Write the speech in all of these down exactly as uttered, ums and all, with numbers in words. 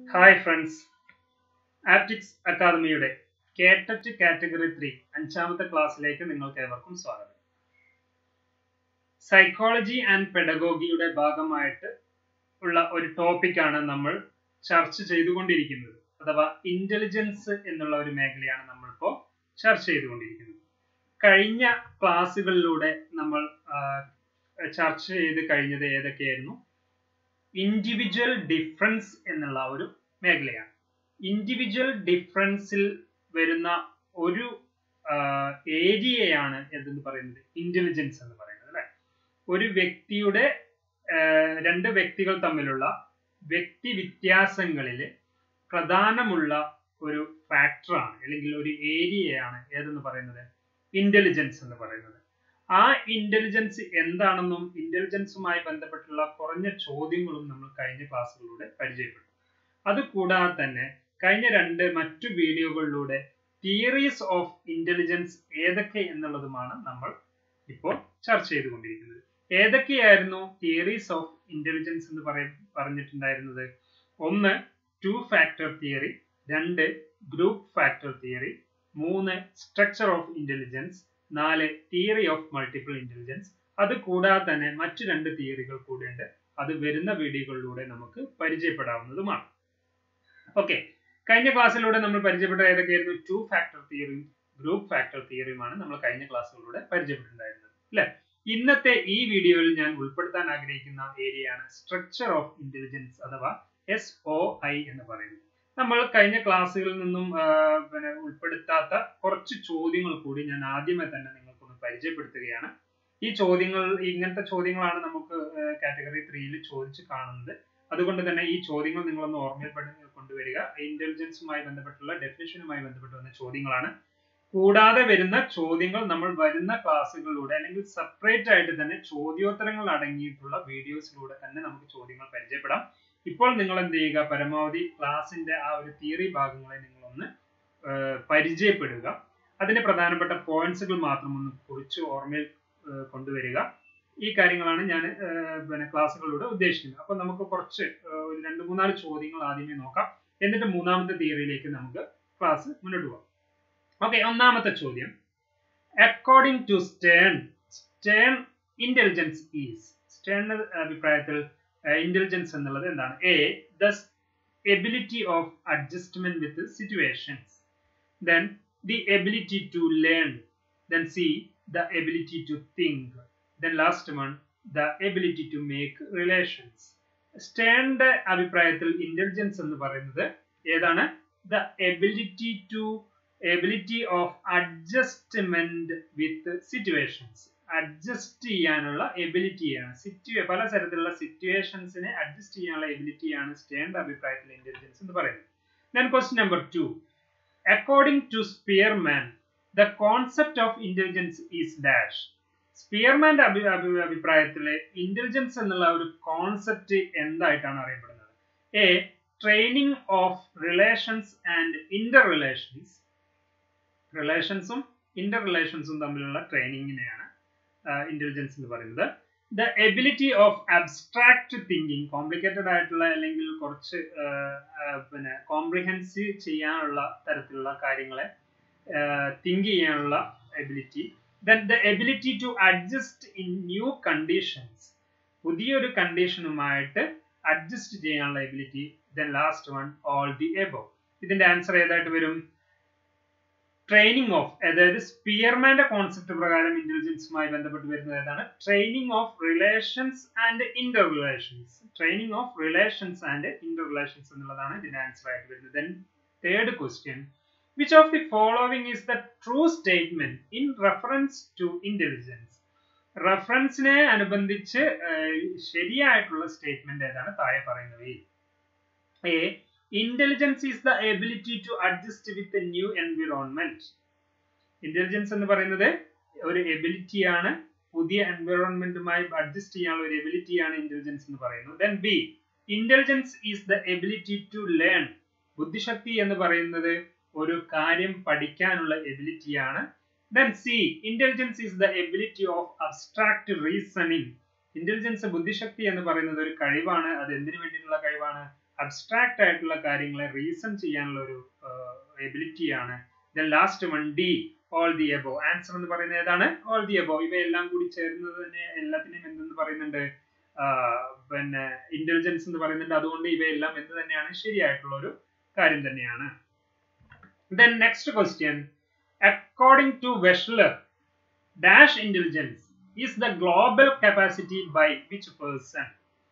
Hi friends, optics അക്കാദമിയുടെ കേട്ടറ്റ് category three അഞ്ചാമത്തെ ക്ലാസ്സിലേക്ക് നിങ്ങൾക്ക് ഏവർക്കും സ്വാഗതം. സൈക്കോളജി ആൻഡ് പെഡഗോഗിയുടെ ഭാഗമായിട്ട് ഉള്ള ഒരു ടോപ്പിക്കാണ് നമ്മൾ ചർച്ച ചെയ്തുകൊണ്ടിരിക്കുന്നത്. അഥവാ ഇന്റലിജൻസ് എന്നുള്ള ഒരു മേഖലയാണ് നമ്മളിപ്പോൾ ചർച്ച ചെയ്തുകൊണ്ടിരിക്കുന്നത്. കഴിഞ്ഞ ക്ലാസ്സുകളിലൂടെ നമ്മൾ ചർച്ച ചെയ്ത് കഴിഞ്ഞത് ഏതൊക്കെയായിരുന്നു? ഇൻഡിവിജ്വൽ ഡിഫറൻസ് എന്നുള്ള ഒരു മേഖലയാണ്. ഇൻഡിവിജ്വൽ ഡിഫറൻസിൽ വരുന്ന ഒരു ഏരിയയാണ് എന്തെന്ന് പറയുന്നത് ഇന്റലിജൻസ് എന്ന് പറയുന്നത് അല്ലെ. ഒരു വ്യക്തിയുടെ രണ്ട് വ്യക്തികൾ തമ്മിലുള്ള വ്യക്തി വ്യത്യാസങ്ങളിൽ പ്രധാനമുള്ള ഒരു ഫാക്ടറാണ് അല്ലെങ്കിൽ ഒരു ഏരിയയാണ് ഏതെന്ന് പറയുന്നത് ഇന്റലിജൻസ് എന്ന് പറയുന്നത്. ആ ഇന്റലിജൻസ് എന്താണെന്നും ഇന്റലിജൻസുമായി ബന്ധപ്പെട്ടുള്ള കുറഞ്ഞ ചോദ്യങ്ങളും നമ്മൾ കഴിഞ്ഞ ക്ലാസ്സുകളിലൂടെ പരിചയപ്പെട്ടു. അതുകൂടാതെ തന്നെ കഴിഞ്ഞ രണ്ട് മറ്റു വീഡിയോകളിലൂടെ തിയറീസ് ഓഫ് ഇന്റലിജൻസ് ഏതൊക്കെ എന്നുള്ളതുമാണ് നമ്മൾ ഇപ്പോൾ ചർച്ച ചെയ്തുകൊണ്ടിരിക്കുന്നത്. ഏതൊക്കെയായിരുന്നു തിയറീസ് ഓഫ് ഇന്റലിജൻസ് എന്ന് പറയ പറഞ്ഞിട്ടുണ്ടായിരുന്നത്? ഒന്ന് ടു ഫാക്ടർ തിയറി, രണ്ട് ഗ്രൂപ്പ് ഫാക്ടർ തിയറി, മൂന്ന് സ്ട്രക്ചർ ഓഫ് ഇന്റലിജൻസ്, നാല് തിയറി ഓഫ് മൾട്ടിപ്പിൾ ഇന്റലിജൻസ്. അത് കൂടാതെ തന്നെ മറ്റു രണ്ട് തിയറികൾ കൂടെ ഉണ്ട്. അത് വരുന്ന വീഡിയോകളിലൂടെ നമുക്ക് പരിചയപ്പെടാവുന്നതുമാണ്. ഓക്കെ, കഴിഞ്ഞ ക്ലാസ്സിലൂടെ നമ്മൾ പരിചയപ്പെട്ട ഏതൊക്കെയായിരുന്നു? ടു ഫാക്ടർ തിയറിയും ഗ്രൂപ്പ് ഫാക്ടർ തിയറിയുമാണ് നമ്മൾ കഴിഞ്ഞ ക്ലാസ്സുകളിലൂടെ പരിചയപ്പെട്ടിട്ടുണ്ടായിരുന്നത് അല്ലെ. ഇന്നത്തെ ഈ വീഡിയോയിൽ ഞാൻ ഉൾപ്പെടുത്താൻ ആഗ്രഹിക്കുന്ന ഏരിയയാണ് സ്ട്രക്ചർ ഓഫ് ഇന്റലിജൻസ് അഥവാ എസ് ഒ ഐ എന്ന് പറയുന്നത്. നമ്മൾ കഴിഞ്ഞ ക്ലാസ്സുകളിൽ നിന്നും പിന്നെ ഉൾപ്പെടുത്താത്ത കുറച്ച് ചോദ്യങ്ങൾ കൂടി ഞാൻ ആദ്യമേ തന്നെ നിങ്ങൾക്കൊന്ന് പരിചയപ്പെടുത്തുകയാണ്. ഈ ചോദ്യങ്ങൾ ഇങ്ങനത്തെ ചോദ്യങ്ങളാണ് നമുക്ക് കാറ്റഗറി ത്രീയിൽ ചോദിച്ച് കാണുന്നത്. അതുകൊണ്ട് തന്നെ ഈ ചോദ്യങ്ങൾ നിങ്ങളൊന്ന് ഓർമ്മപ്പെടുത്തി കൊണ്ടുവരിക. ഇന്റലിജൻസുമായി ബന്ധപ്പെട്ടുള്ള ഡെഫിനിഷനുമായി ബന്ധപ്പെട്ട് വന്ന ചോദ്യങ്ങളാണ്. കൂടാതെ വരുന്ന ചോദ്യങ്ങൾ നമ്മൾ വരുന്ന ക്ലാസ്സുകളിലൂടെ അല്ലെങ്കിൽ സെപ്പറേറ്റ് ആയിട്ട് തന്നെ ചോദ്യോത്തരങ്ങൾ അടങ്ങിയിട്ടുള്ള വീഡിയോസിലൂടെ തന്നെ നമുക്ക് ചോദ്യങ്ങൾ പരിചയപ്പെടാം. ഇപ്പോൾ നിങ്ങൾ എന്ത് ചെയ്യുക? പരമാവധി ക്ലാസിന്റെ ആ ഒരു തിയറി ഭാഗങ്ങളെ നിങ്ങളൊന്ന് പരിചയപ്പെടുക. അതിന്റെ പ്രധാനപ്പെട്ട പോയിന്റ്സുകൾ മാത്രം ഒന്ന് കുറിച്ച് ഓർമ്മയിൽ കൊണ്ടുവരിക. ഈ കാര്യങ്ങളാണ് ഞാൻ പിന്നെ ക്ലാസ്സുകളിലൂടെ ഉദ്ദേശിക്കുന്നത്. അപ്പൊ നമുക്ക് കുറച്ച് ഒരു രണ്ട് മൂന്നാല് ചോദ്യങ്ങൾ ആദ്യമേ നോക്കാം. എന്നിട്ട് മൂന്നാമത്തെ തിയറിയിലേക്ക് നമുക്ക് ക്ലാസ് മുന്നോട്ട് പോകാം. ഓക്കെ, ഒന്നാമത്തെ ചോദ്യം. According to Stern Stern intelligence is സ്റ്റേണിന്റെ അഭിപ്രായത്തിൽ ഇന്റലിജൻസ് എന്നുള്ളത് എന്താണ്? A the ability of adjustment with situations, then the ability to learn, then C the ability to think, then last one the ability to make relations. സ്റ്റേണിന്റെ അഭിപ്രായത്തിൽ intelligence എന്ന് പറയുന്നത് ഏതാണ്? the ability to ability of adjustment with situations. Adjust ചെയ്യാനുള്ള എബിലിറ്റിയാണ്. സിറ്റുവേ പല തരത്തിലുള്ള സിറ്റുവേഷൻസിനെ adjust ചെയ്യാനുള്ള എബിലിറ്റിയാണ് സ്റ്റേണിന്റെ അഭിപ്രായത്തിൽ ഇന്റലിജൻസ് എന്ന് പറയുന്നത്. then question number two. according to Spearman the concept of intelligence is dash. സ്പിയർമാന്റെ അഭി അഭിപ്രായത്തില് ഇന്റലിജൻസ് എന്നുള്ള ഒരു കോൺസെപ്റ്റ് എന്തായിട്ടാണ് അറിയപ്പെടുന്നത്? A training of relations and interrelations. റിലേഷൻസും ഇന്റർ റിലേഷൻസും തമ്മിലുള്ള ട്രെയിനിങ്ങിനെയാണ് ഇന്റലിജൻസ് എന്ന് പറയുന്നത്. The ability of abstract thinking, complicated ആയിട്ടുള്ള അല്ലെങ്കിൽ കുറച്ച് പിന്നെ കോംപ്രിഹെൻസീവ് ചെയ്യാനുള്ള തരത്തിലുള്ള കാര്യങ്ങളെ തിങ്ക് ചെയ്യാനുള്ള ability. Then the ability to adjust in new conditions, പുതിയൊരു കണ്ടീഷനുമായിട്ട് അഡ്ജസ്റ്റ് ചെയ്യാനുള്ള ability. Then last one all the above. ഇതിന്റെ ആൻസർ ഏതായിട്ട് വരും? ട്രെയിനിങ് ഓഫ്, അതായത് സ്പിയർമാന്റെ കോൺസെപ്റ്റ് പ്രകാരം ഇന്റലിജൻസുമായി ബന്ധപ്പെട്ട് വരുന്നത് ഏതാണ്? Training of relations and interrelations. Training of relations and interrelations എന്നുള്ളതാണ് ഇതിന്റെ ആൻസർ ആയിട്ട് വരുന്നത്. Then third question. Which of the following is the true statement in reference to intelligence? റഫറൻസിനെ അനുബന്ധിച്ച് ശരിയായിട്ടുള്ള സ്റ്റേറ്റ്മെന്റ് ഏതാണ് താഴെ പറയുന്നവയിൽ? A intelligence is the ability to adjust with a new environment. Intelligence എന്ന് പറയുന്നത് ഒരു എബിലിറ്റിയാണ്, പുതിയ എൻവിറോൺമെന്റുമായി അഡ്ജസ്റ്റ് ചെയ്യാനുള്ള ഒരു എബിലിറ്റിയാണ് ഇന്റലിജൻസ് എന്ന് പറയുന്നത്. Then B intelligence is the ability to learn. ബുദ്ധിശക്തി എന്ന് പറയുന്നത് ഒരു കാര്യം പഠിക്കാനുള്ള എബിലിറ്റിയാണ്. Then C, intelligence is the ability of abstract reasoning. Intelligence ബുദ്ധിശക്തി എന്ന് പറയുന്നത് ഒരു കഴിവാണ്. അത് എന്തിനു വേണ്ടിയിട്ടുള്ള കഴിവാണ്? അബ്സ്ട്രാക്ട് ആയിട്ടുള്ള കാര്യങ്ങളെ റീസൺ ചെയ്യാനുള്ള ഒരു എബിലിറ്റിയാണ്. Then last one D, all the above. Answer എന്ന് പറയുന്നത് ഏതാണ്? All the above. ഇവയെല്ലാം കൂടി ചേർന്നത് തന്നെ എല്ലാത്തിനെയും എന്തെന്ന് പറയുന്നുണ്ട്? പിന്നെ ഇന്റലിജൻസ് എന്ന് പറയുന്നുണ്ട്. അതുകൊണ്ട് ഇവയെല്ലാം എന്ത് തന്നെയാണ്? ശരിയായിട്ടുള്ള ഒരു കാര്യം തന്നെയാണ്. Then next question, according to Wechsler, dash intelligence is the global capacity by which person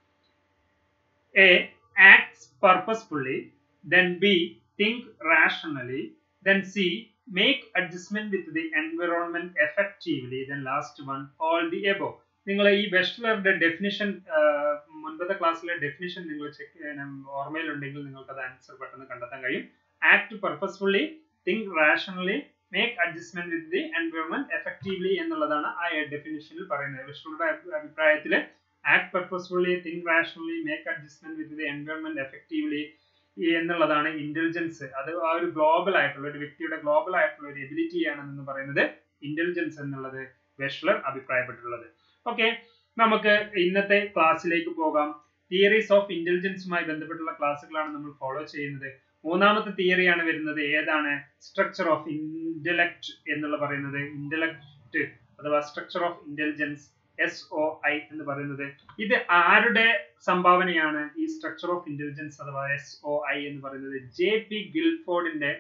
A. acts purposefully, then B. think rationally, then C. make adjustment with the environment effectively, then last one, all the above. നിങ്ങൾ ഈ വെഷ്ലറുടെ definition മുൻപത്തെ ക്ലാസ്സിലെ definition നിങ്ങൾ check ഓർമ്മയിലുണ്ടെങ്കിൽ നിങ്ങൾക്ക് അത് answer പെട്ടെന്ന് കണ്ടെത്താൻ കഴിയും. Act purposefully, think rationally, make adjustment with the environment effectively എന്നുള്ളതാണ് ആ ഡെഫിനിഷനിൽ പറയുന്നത്. വെഷ്ലറുടെ അഭിപ്രായത്തിൽ act purposefully, think rationally, make adjustment with the environment effectively എന്നുള്ളതാണ് ഇന്റലിജൻസ്. അത് ആ ഒരു ഗ്ലോബൽ ആയിട്ടുള്ള ഒരു വ്യക്തിയുടെ ഗ്ലോബൽ ആയിട്ടുള്ള ഒരു എബിലിറ്റി ആണെന്ന് പറയുന്നത് ഇന്റലിജൻസ് എന്നുള്ളത് വെഷ്ലർ അഭിപ്രായപ്പെട്ടുള്ളത്. ഓക്കെ, നമുക്ക് ഇന്നത്തെ ക്ലാസ്സിലേക്ക് പോകാം. തിയറീസ് ഓഫ് ഇന്റലിജൻസുമായി ബന്ധപ്പെട്ടുള്ള ക്ലാസ്സുകളാണ് നമ്മൾ ഫോളോ ചെയ്യുന്നത്. മൂന്നാമത്തെ തിയറിയാണ് വരുന്നത്. ഏതാണ്? സ്ട്രക്ചർ ഓഫ് ഇന്റലക്ട് എന്നുള്ള പറയുന്നത്. ഇന്റലക്ട് അഥവാ structure of intelligence, S O I എന്ന് പറയുന്നത്. ഇത് ആരുടെ സംഭാവനയാണ്? ഈ സ്ട്രക്ചർ ഓഫ് ഇന്റലിജൻസ് അഥവാ എസ് ഒ ഐ എന്ന് പറയുന്നത് ജെ പി ഗിൽഫോർഡിന്റെ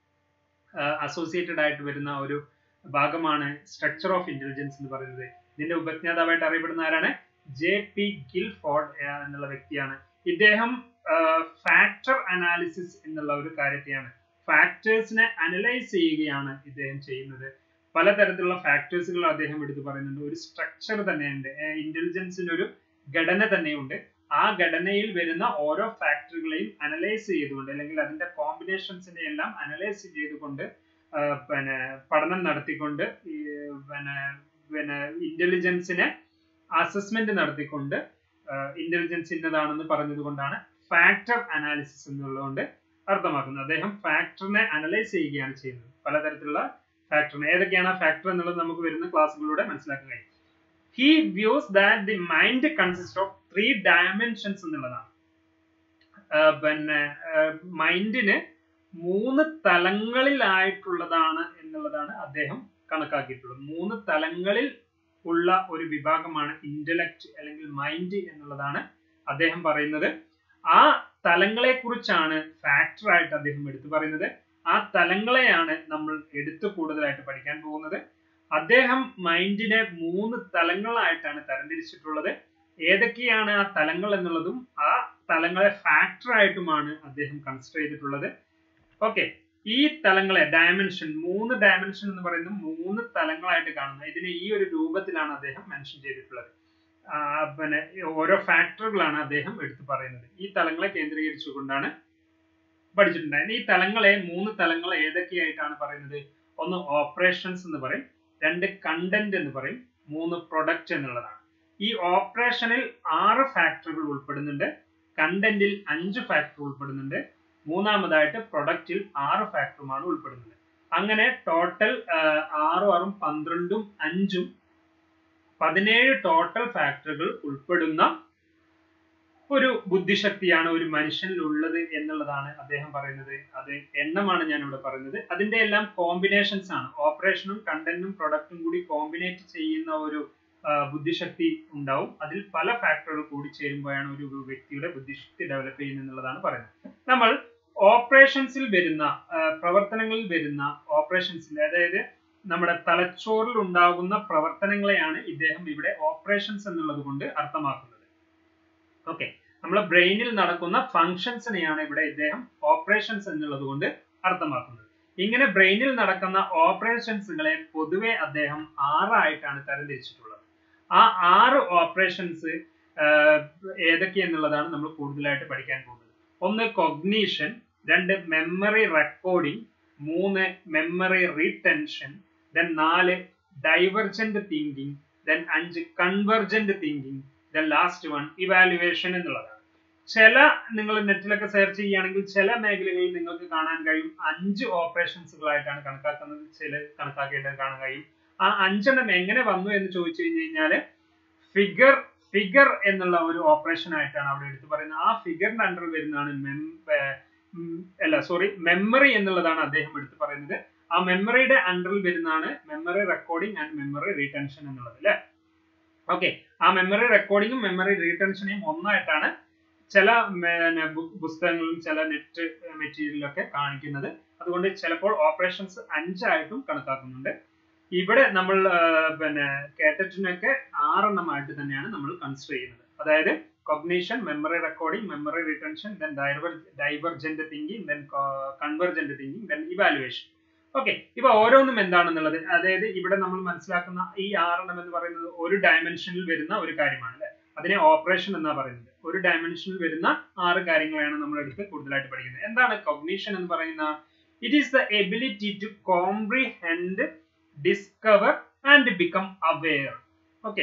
അസോസിയേറ്റഡ് ആയിട്ട് വരുന്ന ഒരു ഭാഗമാണ് സ്ട്രക്ചർ ഓഫ് ഇന്റലിജൻസ് എന്ന് പറയുന്നത്. ഇതിന്റെ ഉപജ്ഞാതാവായിട്ട് അറിയപ്പെടുന്ന ആരാണ്? ജെ പി ഗിൽഫോർഡ് എന്നുള്ള വ്യക്തിയാണ്. ഇദ്ദേഹം ഫാക്ടർ അനാലിസിസ് എന്നുള്ള ഒരു കാര്യത്തെയാണ്, ഫാക്ടേഴ്സിനെ അനലൈസ് ചെയ്യുകയാണ് ഇദ്ദേഹം ചെയ്യുന്നത്. പലതരത്തിലുള്ള ഫാക്ടേഴ്സുകൾ അദ്ദേഹം എടുത്തു പറയുന്നുണ്ട്. ഒരു സ്ട്രക്ചർ തന്നെയുണ്ട്, ഇന്റലിജൻസിന്റെ ഒരു ഘടന തന്നെയുണ്ട്. ആ ഘടനയിൽ വരുന്ന ഓരോ ഫാക്ടറുകളെയും അനലൈസ് ചെയ്തുകൊണ്ട് അല്ലെങ്കിൽ അതിന്റെ കോമ്പിനേഷൻസിനെ എല്ലാം അനലൈസ് ചെയ്തുകൊണ്ട് പിന്നെ പഠനം നടത്തിക്കൊണ്ട് പിന്നെ പിന്നെ ഇന്റലിജൻസിനെ അസസ്മെന്റ് നടത്തിക്കൊണ്ട് ഇന്റലിജൻസ് ഇന്നതാണെന്ന് പറഞ്ഞത് കൊണ്ടാണ് ഫാക്ടർ അനാലിസിസ് എന്നുള്ളതുകൊണ്ട് അർത്ഥമാക്കുന്നത്. അദ്ദേഹം ഫാക്ടറിനെ അനലൈസ് ചെയ്യുകയാണ് ചെയ്യുന്നത്, പലതരത്തിലുള്ള ഫാക്ടറിനെ. ഏതൊക്കെയാണ് ആ ഫാക്ടർ എന്നുള്ളത് നമുക്ക് വരുന്ന ക്ലാസ്സുകളിലൂടെ മനസ്സിലാക്കാൻ കഴിയും. He views that the mind consist of three dimensions എന്നുള്ളതാണ്. പിന്നെ മൈൻഡിന് മൂന്ന് തലങ്ങളിലായിട്ടുള്ളതാണ് എന്നുള്ളതാണ് അദ്ദേഹം കണക്കാക്കിയിട്ടുള്ളത്. മൂന്ന് തലങ്ങളിൽ ഉള്ള ഒരു വിഭാഗമാണ് ഇന്റലക്ട് അല്ലെങ്കിൽ മൈൻഡ് എന്നുള്ളതാണ് അദ്ദേഹം പറയുന്നത്. ആ തലങ്ങളെ കുറിച്ചാണ് ഫാക്ടർ ആയിട്ട് അദ്ദേഹം എടുത്തു പറയുന്നത്. ആ തലങ്ങളെയാണ് നമ്മൾ എടുത്തു കൂടുതലായിട്ട് പഠിക്കാൻ പോകുന്നത്. അദ്ദേഹം മൈൻഡിനെ മൂന്ന് തലങ്ങളായിട്ടാണ് തരംതിരിച്ചിട്ടുള്ളത്. ഏതൊക്കെയാണ് ആ തലങ്ങൾ എന്നുള്ളതും ആ തലങ്ങളെ ഫാക്ടർ ആയിട്ടുമാണ് അദ്ദേഹം കൺസിഡർ ചെയ്തിട്ടുള്ളത്. ഓക്കെ, ഈ തലങ്ങളെ ഡയമെൻഷൻ, മൂന്ന് ഡയമെൻഷൻ എന്ന് പറയുന്നത് മൂന്ന് തലങ്ങളായിട്ട് കാണുന്നത്. ഇതിനെ ഈ ഒരു രൂപത്തിലാണ് അദ്ദേഹം മെൻഷൻ ചെയ്തിട്ടുള്ളത്. പിന്നെ ഓരോ ഫാക്ടറുകളാണ് അദ്ദേഹം എടുത്തു പറയുന്നത്. ഈ തലങ്ങളെ കേന്ദ്രീകരിച്ചുകൊണ്ടാണ് പഠിച്ചിട്ടുണ്ടായിരുന്നത്. ഈ തലങ്ങളെ മൂന്ന് തലങ്ങൾ ഏതൊക്കെയായിട്ടാണ് പറയുന്നത്? ഒന്ന് ഓപ്പറേഷൻസ് എന്ന് പറയും, രണ്ട് കണ്ടന്റ് എന്ന് പറയും, മൂന്ന് പ്രൊഡക്റ്റ് എന്നുള്ളതാണ്. ഈ ഓപ്പറേഷനിൽ ആറ് ഫാക്ടറുകൾ ഉൾപ്പെടുന്നുണ്ട്, കണ്ടന്റിൽ അഞ്ച് ഫാക്ടർ ഉൾപ്പെടുന്നുണ്ട്, മൂന്നാമതായിട്ട് പ്രൊഡക്റ്റിൽ ആറ് ഫാക്ടറുമാണ് ഉൾപ്പെടുന്നത്. അങ്ങനെ ടോട്ടൽ ആറും ആറും പന്ത്രണ്ടും അഞ്ചും പതിനേഴ് ടോട്ടൽ ഫാക്ടറുകൾ ഉൾപ്പെടുന്ന ഒരു ബുദ്ധിശക്തിയാണ് ഒരു മനുഷ്യനിൽ ഉള്ളത് എന്നുള്ളതാണ് അദ്ദേഹം പറയുന്നത്. അത് എണ്ണമാണ് ഞാൻ ഇവിടെ പറയുന്നത്. അതിന്റെ എല്ലാം കോമ്പിനേഷൻസ് ആണ്. ഓപ്പറേഷനും കണ്ടന്റും പ്രൊഡക്റ്റും കൂടി കോമ്പിനേറ്റ് ചെയ്യുന്ന ഒരു ബുദ്ധിശക്തി ഉണ്ടാവും. അതിൽ പല ഫാക്ടറുകൾ കൂടി ചേരുമ്പോഴാണ് ഒരു വ്യക്തിയുടെ ബുദ്ധിശക്തി ഡെവലപ്പ് ചെയ്യുന്നത് എന്നുള്ളതാണ് പറയുന്നത്. നമ്മൾ ഓപ്പറേഷൻസിൽ വരുന്ന പ്രവർത്തനങ്ങളിൽ വരുന്ന ഓപ്പറേഷൻസിൽ, അതായത് നമ്മുടെ തലച്ചോറിൽ ഉണ്ടാകുന്ന പ്രവർത്തനങ്ങളെയാണ് ഇദ്ദേഹം ഇവിടെ ഓപ്പറേഷൻസ് എന്നുള്ളത് കൊണ്ട് അർത്ഥമാക്കുന്നത്. ഓക്കെ, നമ്മളെ ബ്രെയിനിൽ നടക്കുന്ന ഫങ്ഷൻസിനെയാണ് ഇവിടെ ഇദ്ദേഹം ഓപ്പറേഷൻസ് എന്നുള്ളത് കൊണ്ട് അർത്ഥമാക്കുന്നത്. ഇങ്ങനെ ബ്രെയിനിൽ നടക്കുന്ന ഓപ്പറേഷൻസുകളെ പൊതുവെ അദ്ദേഹം ആറായിട്ടാണ് തരംതിരിച്ചിട്ടുള്ളത്. ആ ആറ് ഓപ്പറേഷൻസ് ഏതൊക്കെയെന്നുള്ളതാണ് നമ്മൾ കൂടുതലായിട്ട് പഠിക്കാൻ പോകുന്നത്. ഒന്ന് കൊഗ്നീഷൻ, രണ്ട് മെമ്മറി റെക്കോർഡിംഗ്, മൂന്ന് മെമ്മറി റീടെൻഷൻ, ദെൻ നാല് ഡൈവർജന്റ് തിങ്കിങ്, ദെൻ അഞ്ച് convergent thinking, then last one evaluation എന്നുള്ളതാണ്. ചില നിങ്ങൾ നെറ്റിലൊക്കെ സെർച്ച് ചെയ്യുകയാണെങ്കിൽ ചില മേഖലകളിൽ നിങ്ങൾക്ക് കാണാൻ കഴിയും അഞ്ച് ഓപ്പറേഷൻസുകളായിട്ടാണ് കണക്കാക്കുന്നത്, ചില കണക്കാക്കിയിട്ട് കാണാൻ കഴിയും. ആ അഞ്ചെണ്ണം എങ്ങനെ വന്നു എന്ന് ചോദിച്ചു കഴിഞ്ഞു കഴിഞ്ഞാല് ഫിഗർ ഫിഗർ എന്നുള്ള ഒരു ഓപ്പറേഷൻ ആയിട്ടാണ് അവിടെ എടുത്തു പറയുന്നത്. ആ ഫിഗറിന്റെ അണ്ടറിൽ വരുന്നതാണ് മെം അല്ല സോറി മെമ്മറി എന്നുള്ളതാണ് അദ്ദേഹം എടുത്തു പറയുന്നത്. ആ മെമ്മറിയുടെ അണ്ടറിൽ വരുന്നതാണ് memory recording and memory retention എന്നുള്ളത് അല്ലെ. ഓക്കെ, ആ മെമ്മറി റെക്കോർഡിങ്ങും മെമ്മറി റീടെൻഷനെയും ഒന്നായിട്ടാണ് ചില പുസ്തകങ്ങളിലും ചില നെറ്റ് മെറ്റീരിയലൊക്കെ കാണിക്കുന്നത്. അതുകൊണ്ട് ചിലപ്പോൾ ഓപ്പറേഷൻസ് അഞ്ചായിട്ടും കണക്കാക്കുന്നുണ്ട്. ഇവിടെ നമ്മൾ പിന്നെ കേട്ടറ്റിനൊക്കെ ആറെണ്ണമായിട്ട് തന്നെയാണ് നമ്മൾ കൺസിഡർ ചെയ്യുന്നത്. അതായത് cognition, memory recording, memory retention, then divergent thinking, then convergent thinking, then evaluation. Okay, ഇപ്പൊ ഓരോന്നും എന്താണെന്നുള്ളത്, അതായത് ഇവിടെ നമ്മൾ മനസ്സിലാക്കുന്ന ഈ ആറെണ്ണം എന്ന് പറയുന്നത് ഒരു ഡയമെൻഷനിൽ വരുന്ന ഒരു കാര്യമാണ് അല്ലെ. അതിനെ ഓപ്പറേഷൻ എന്നാ പറയുന്നത്. ഒരു ഡയമെൻഷനിൽ വരുന്ന ആറ് കാര്യങ്ങളാണ് നമ്മൾ എടുത്ത് കൂടുതലായിട്ട് പഠിക്കുന്നത്. എന്താണ് കൊഗ്നീഷൻ എന്ന് പറയുന്ന? It is the ability to comprehend, discover and become aware. Okay,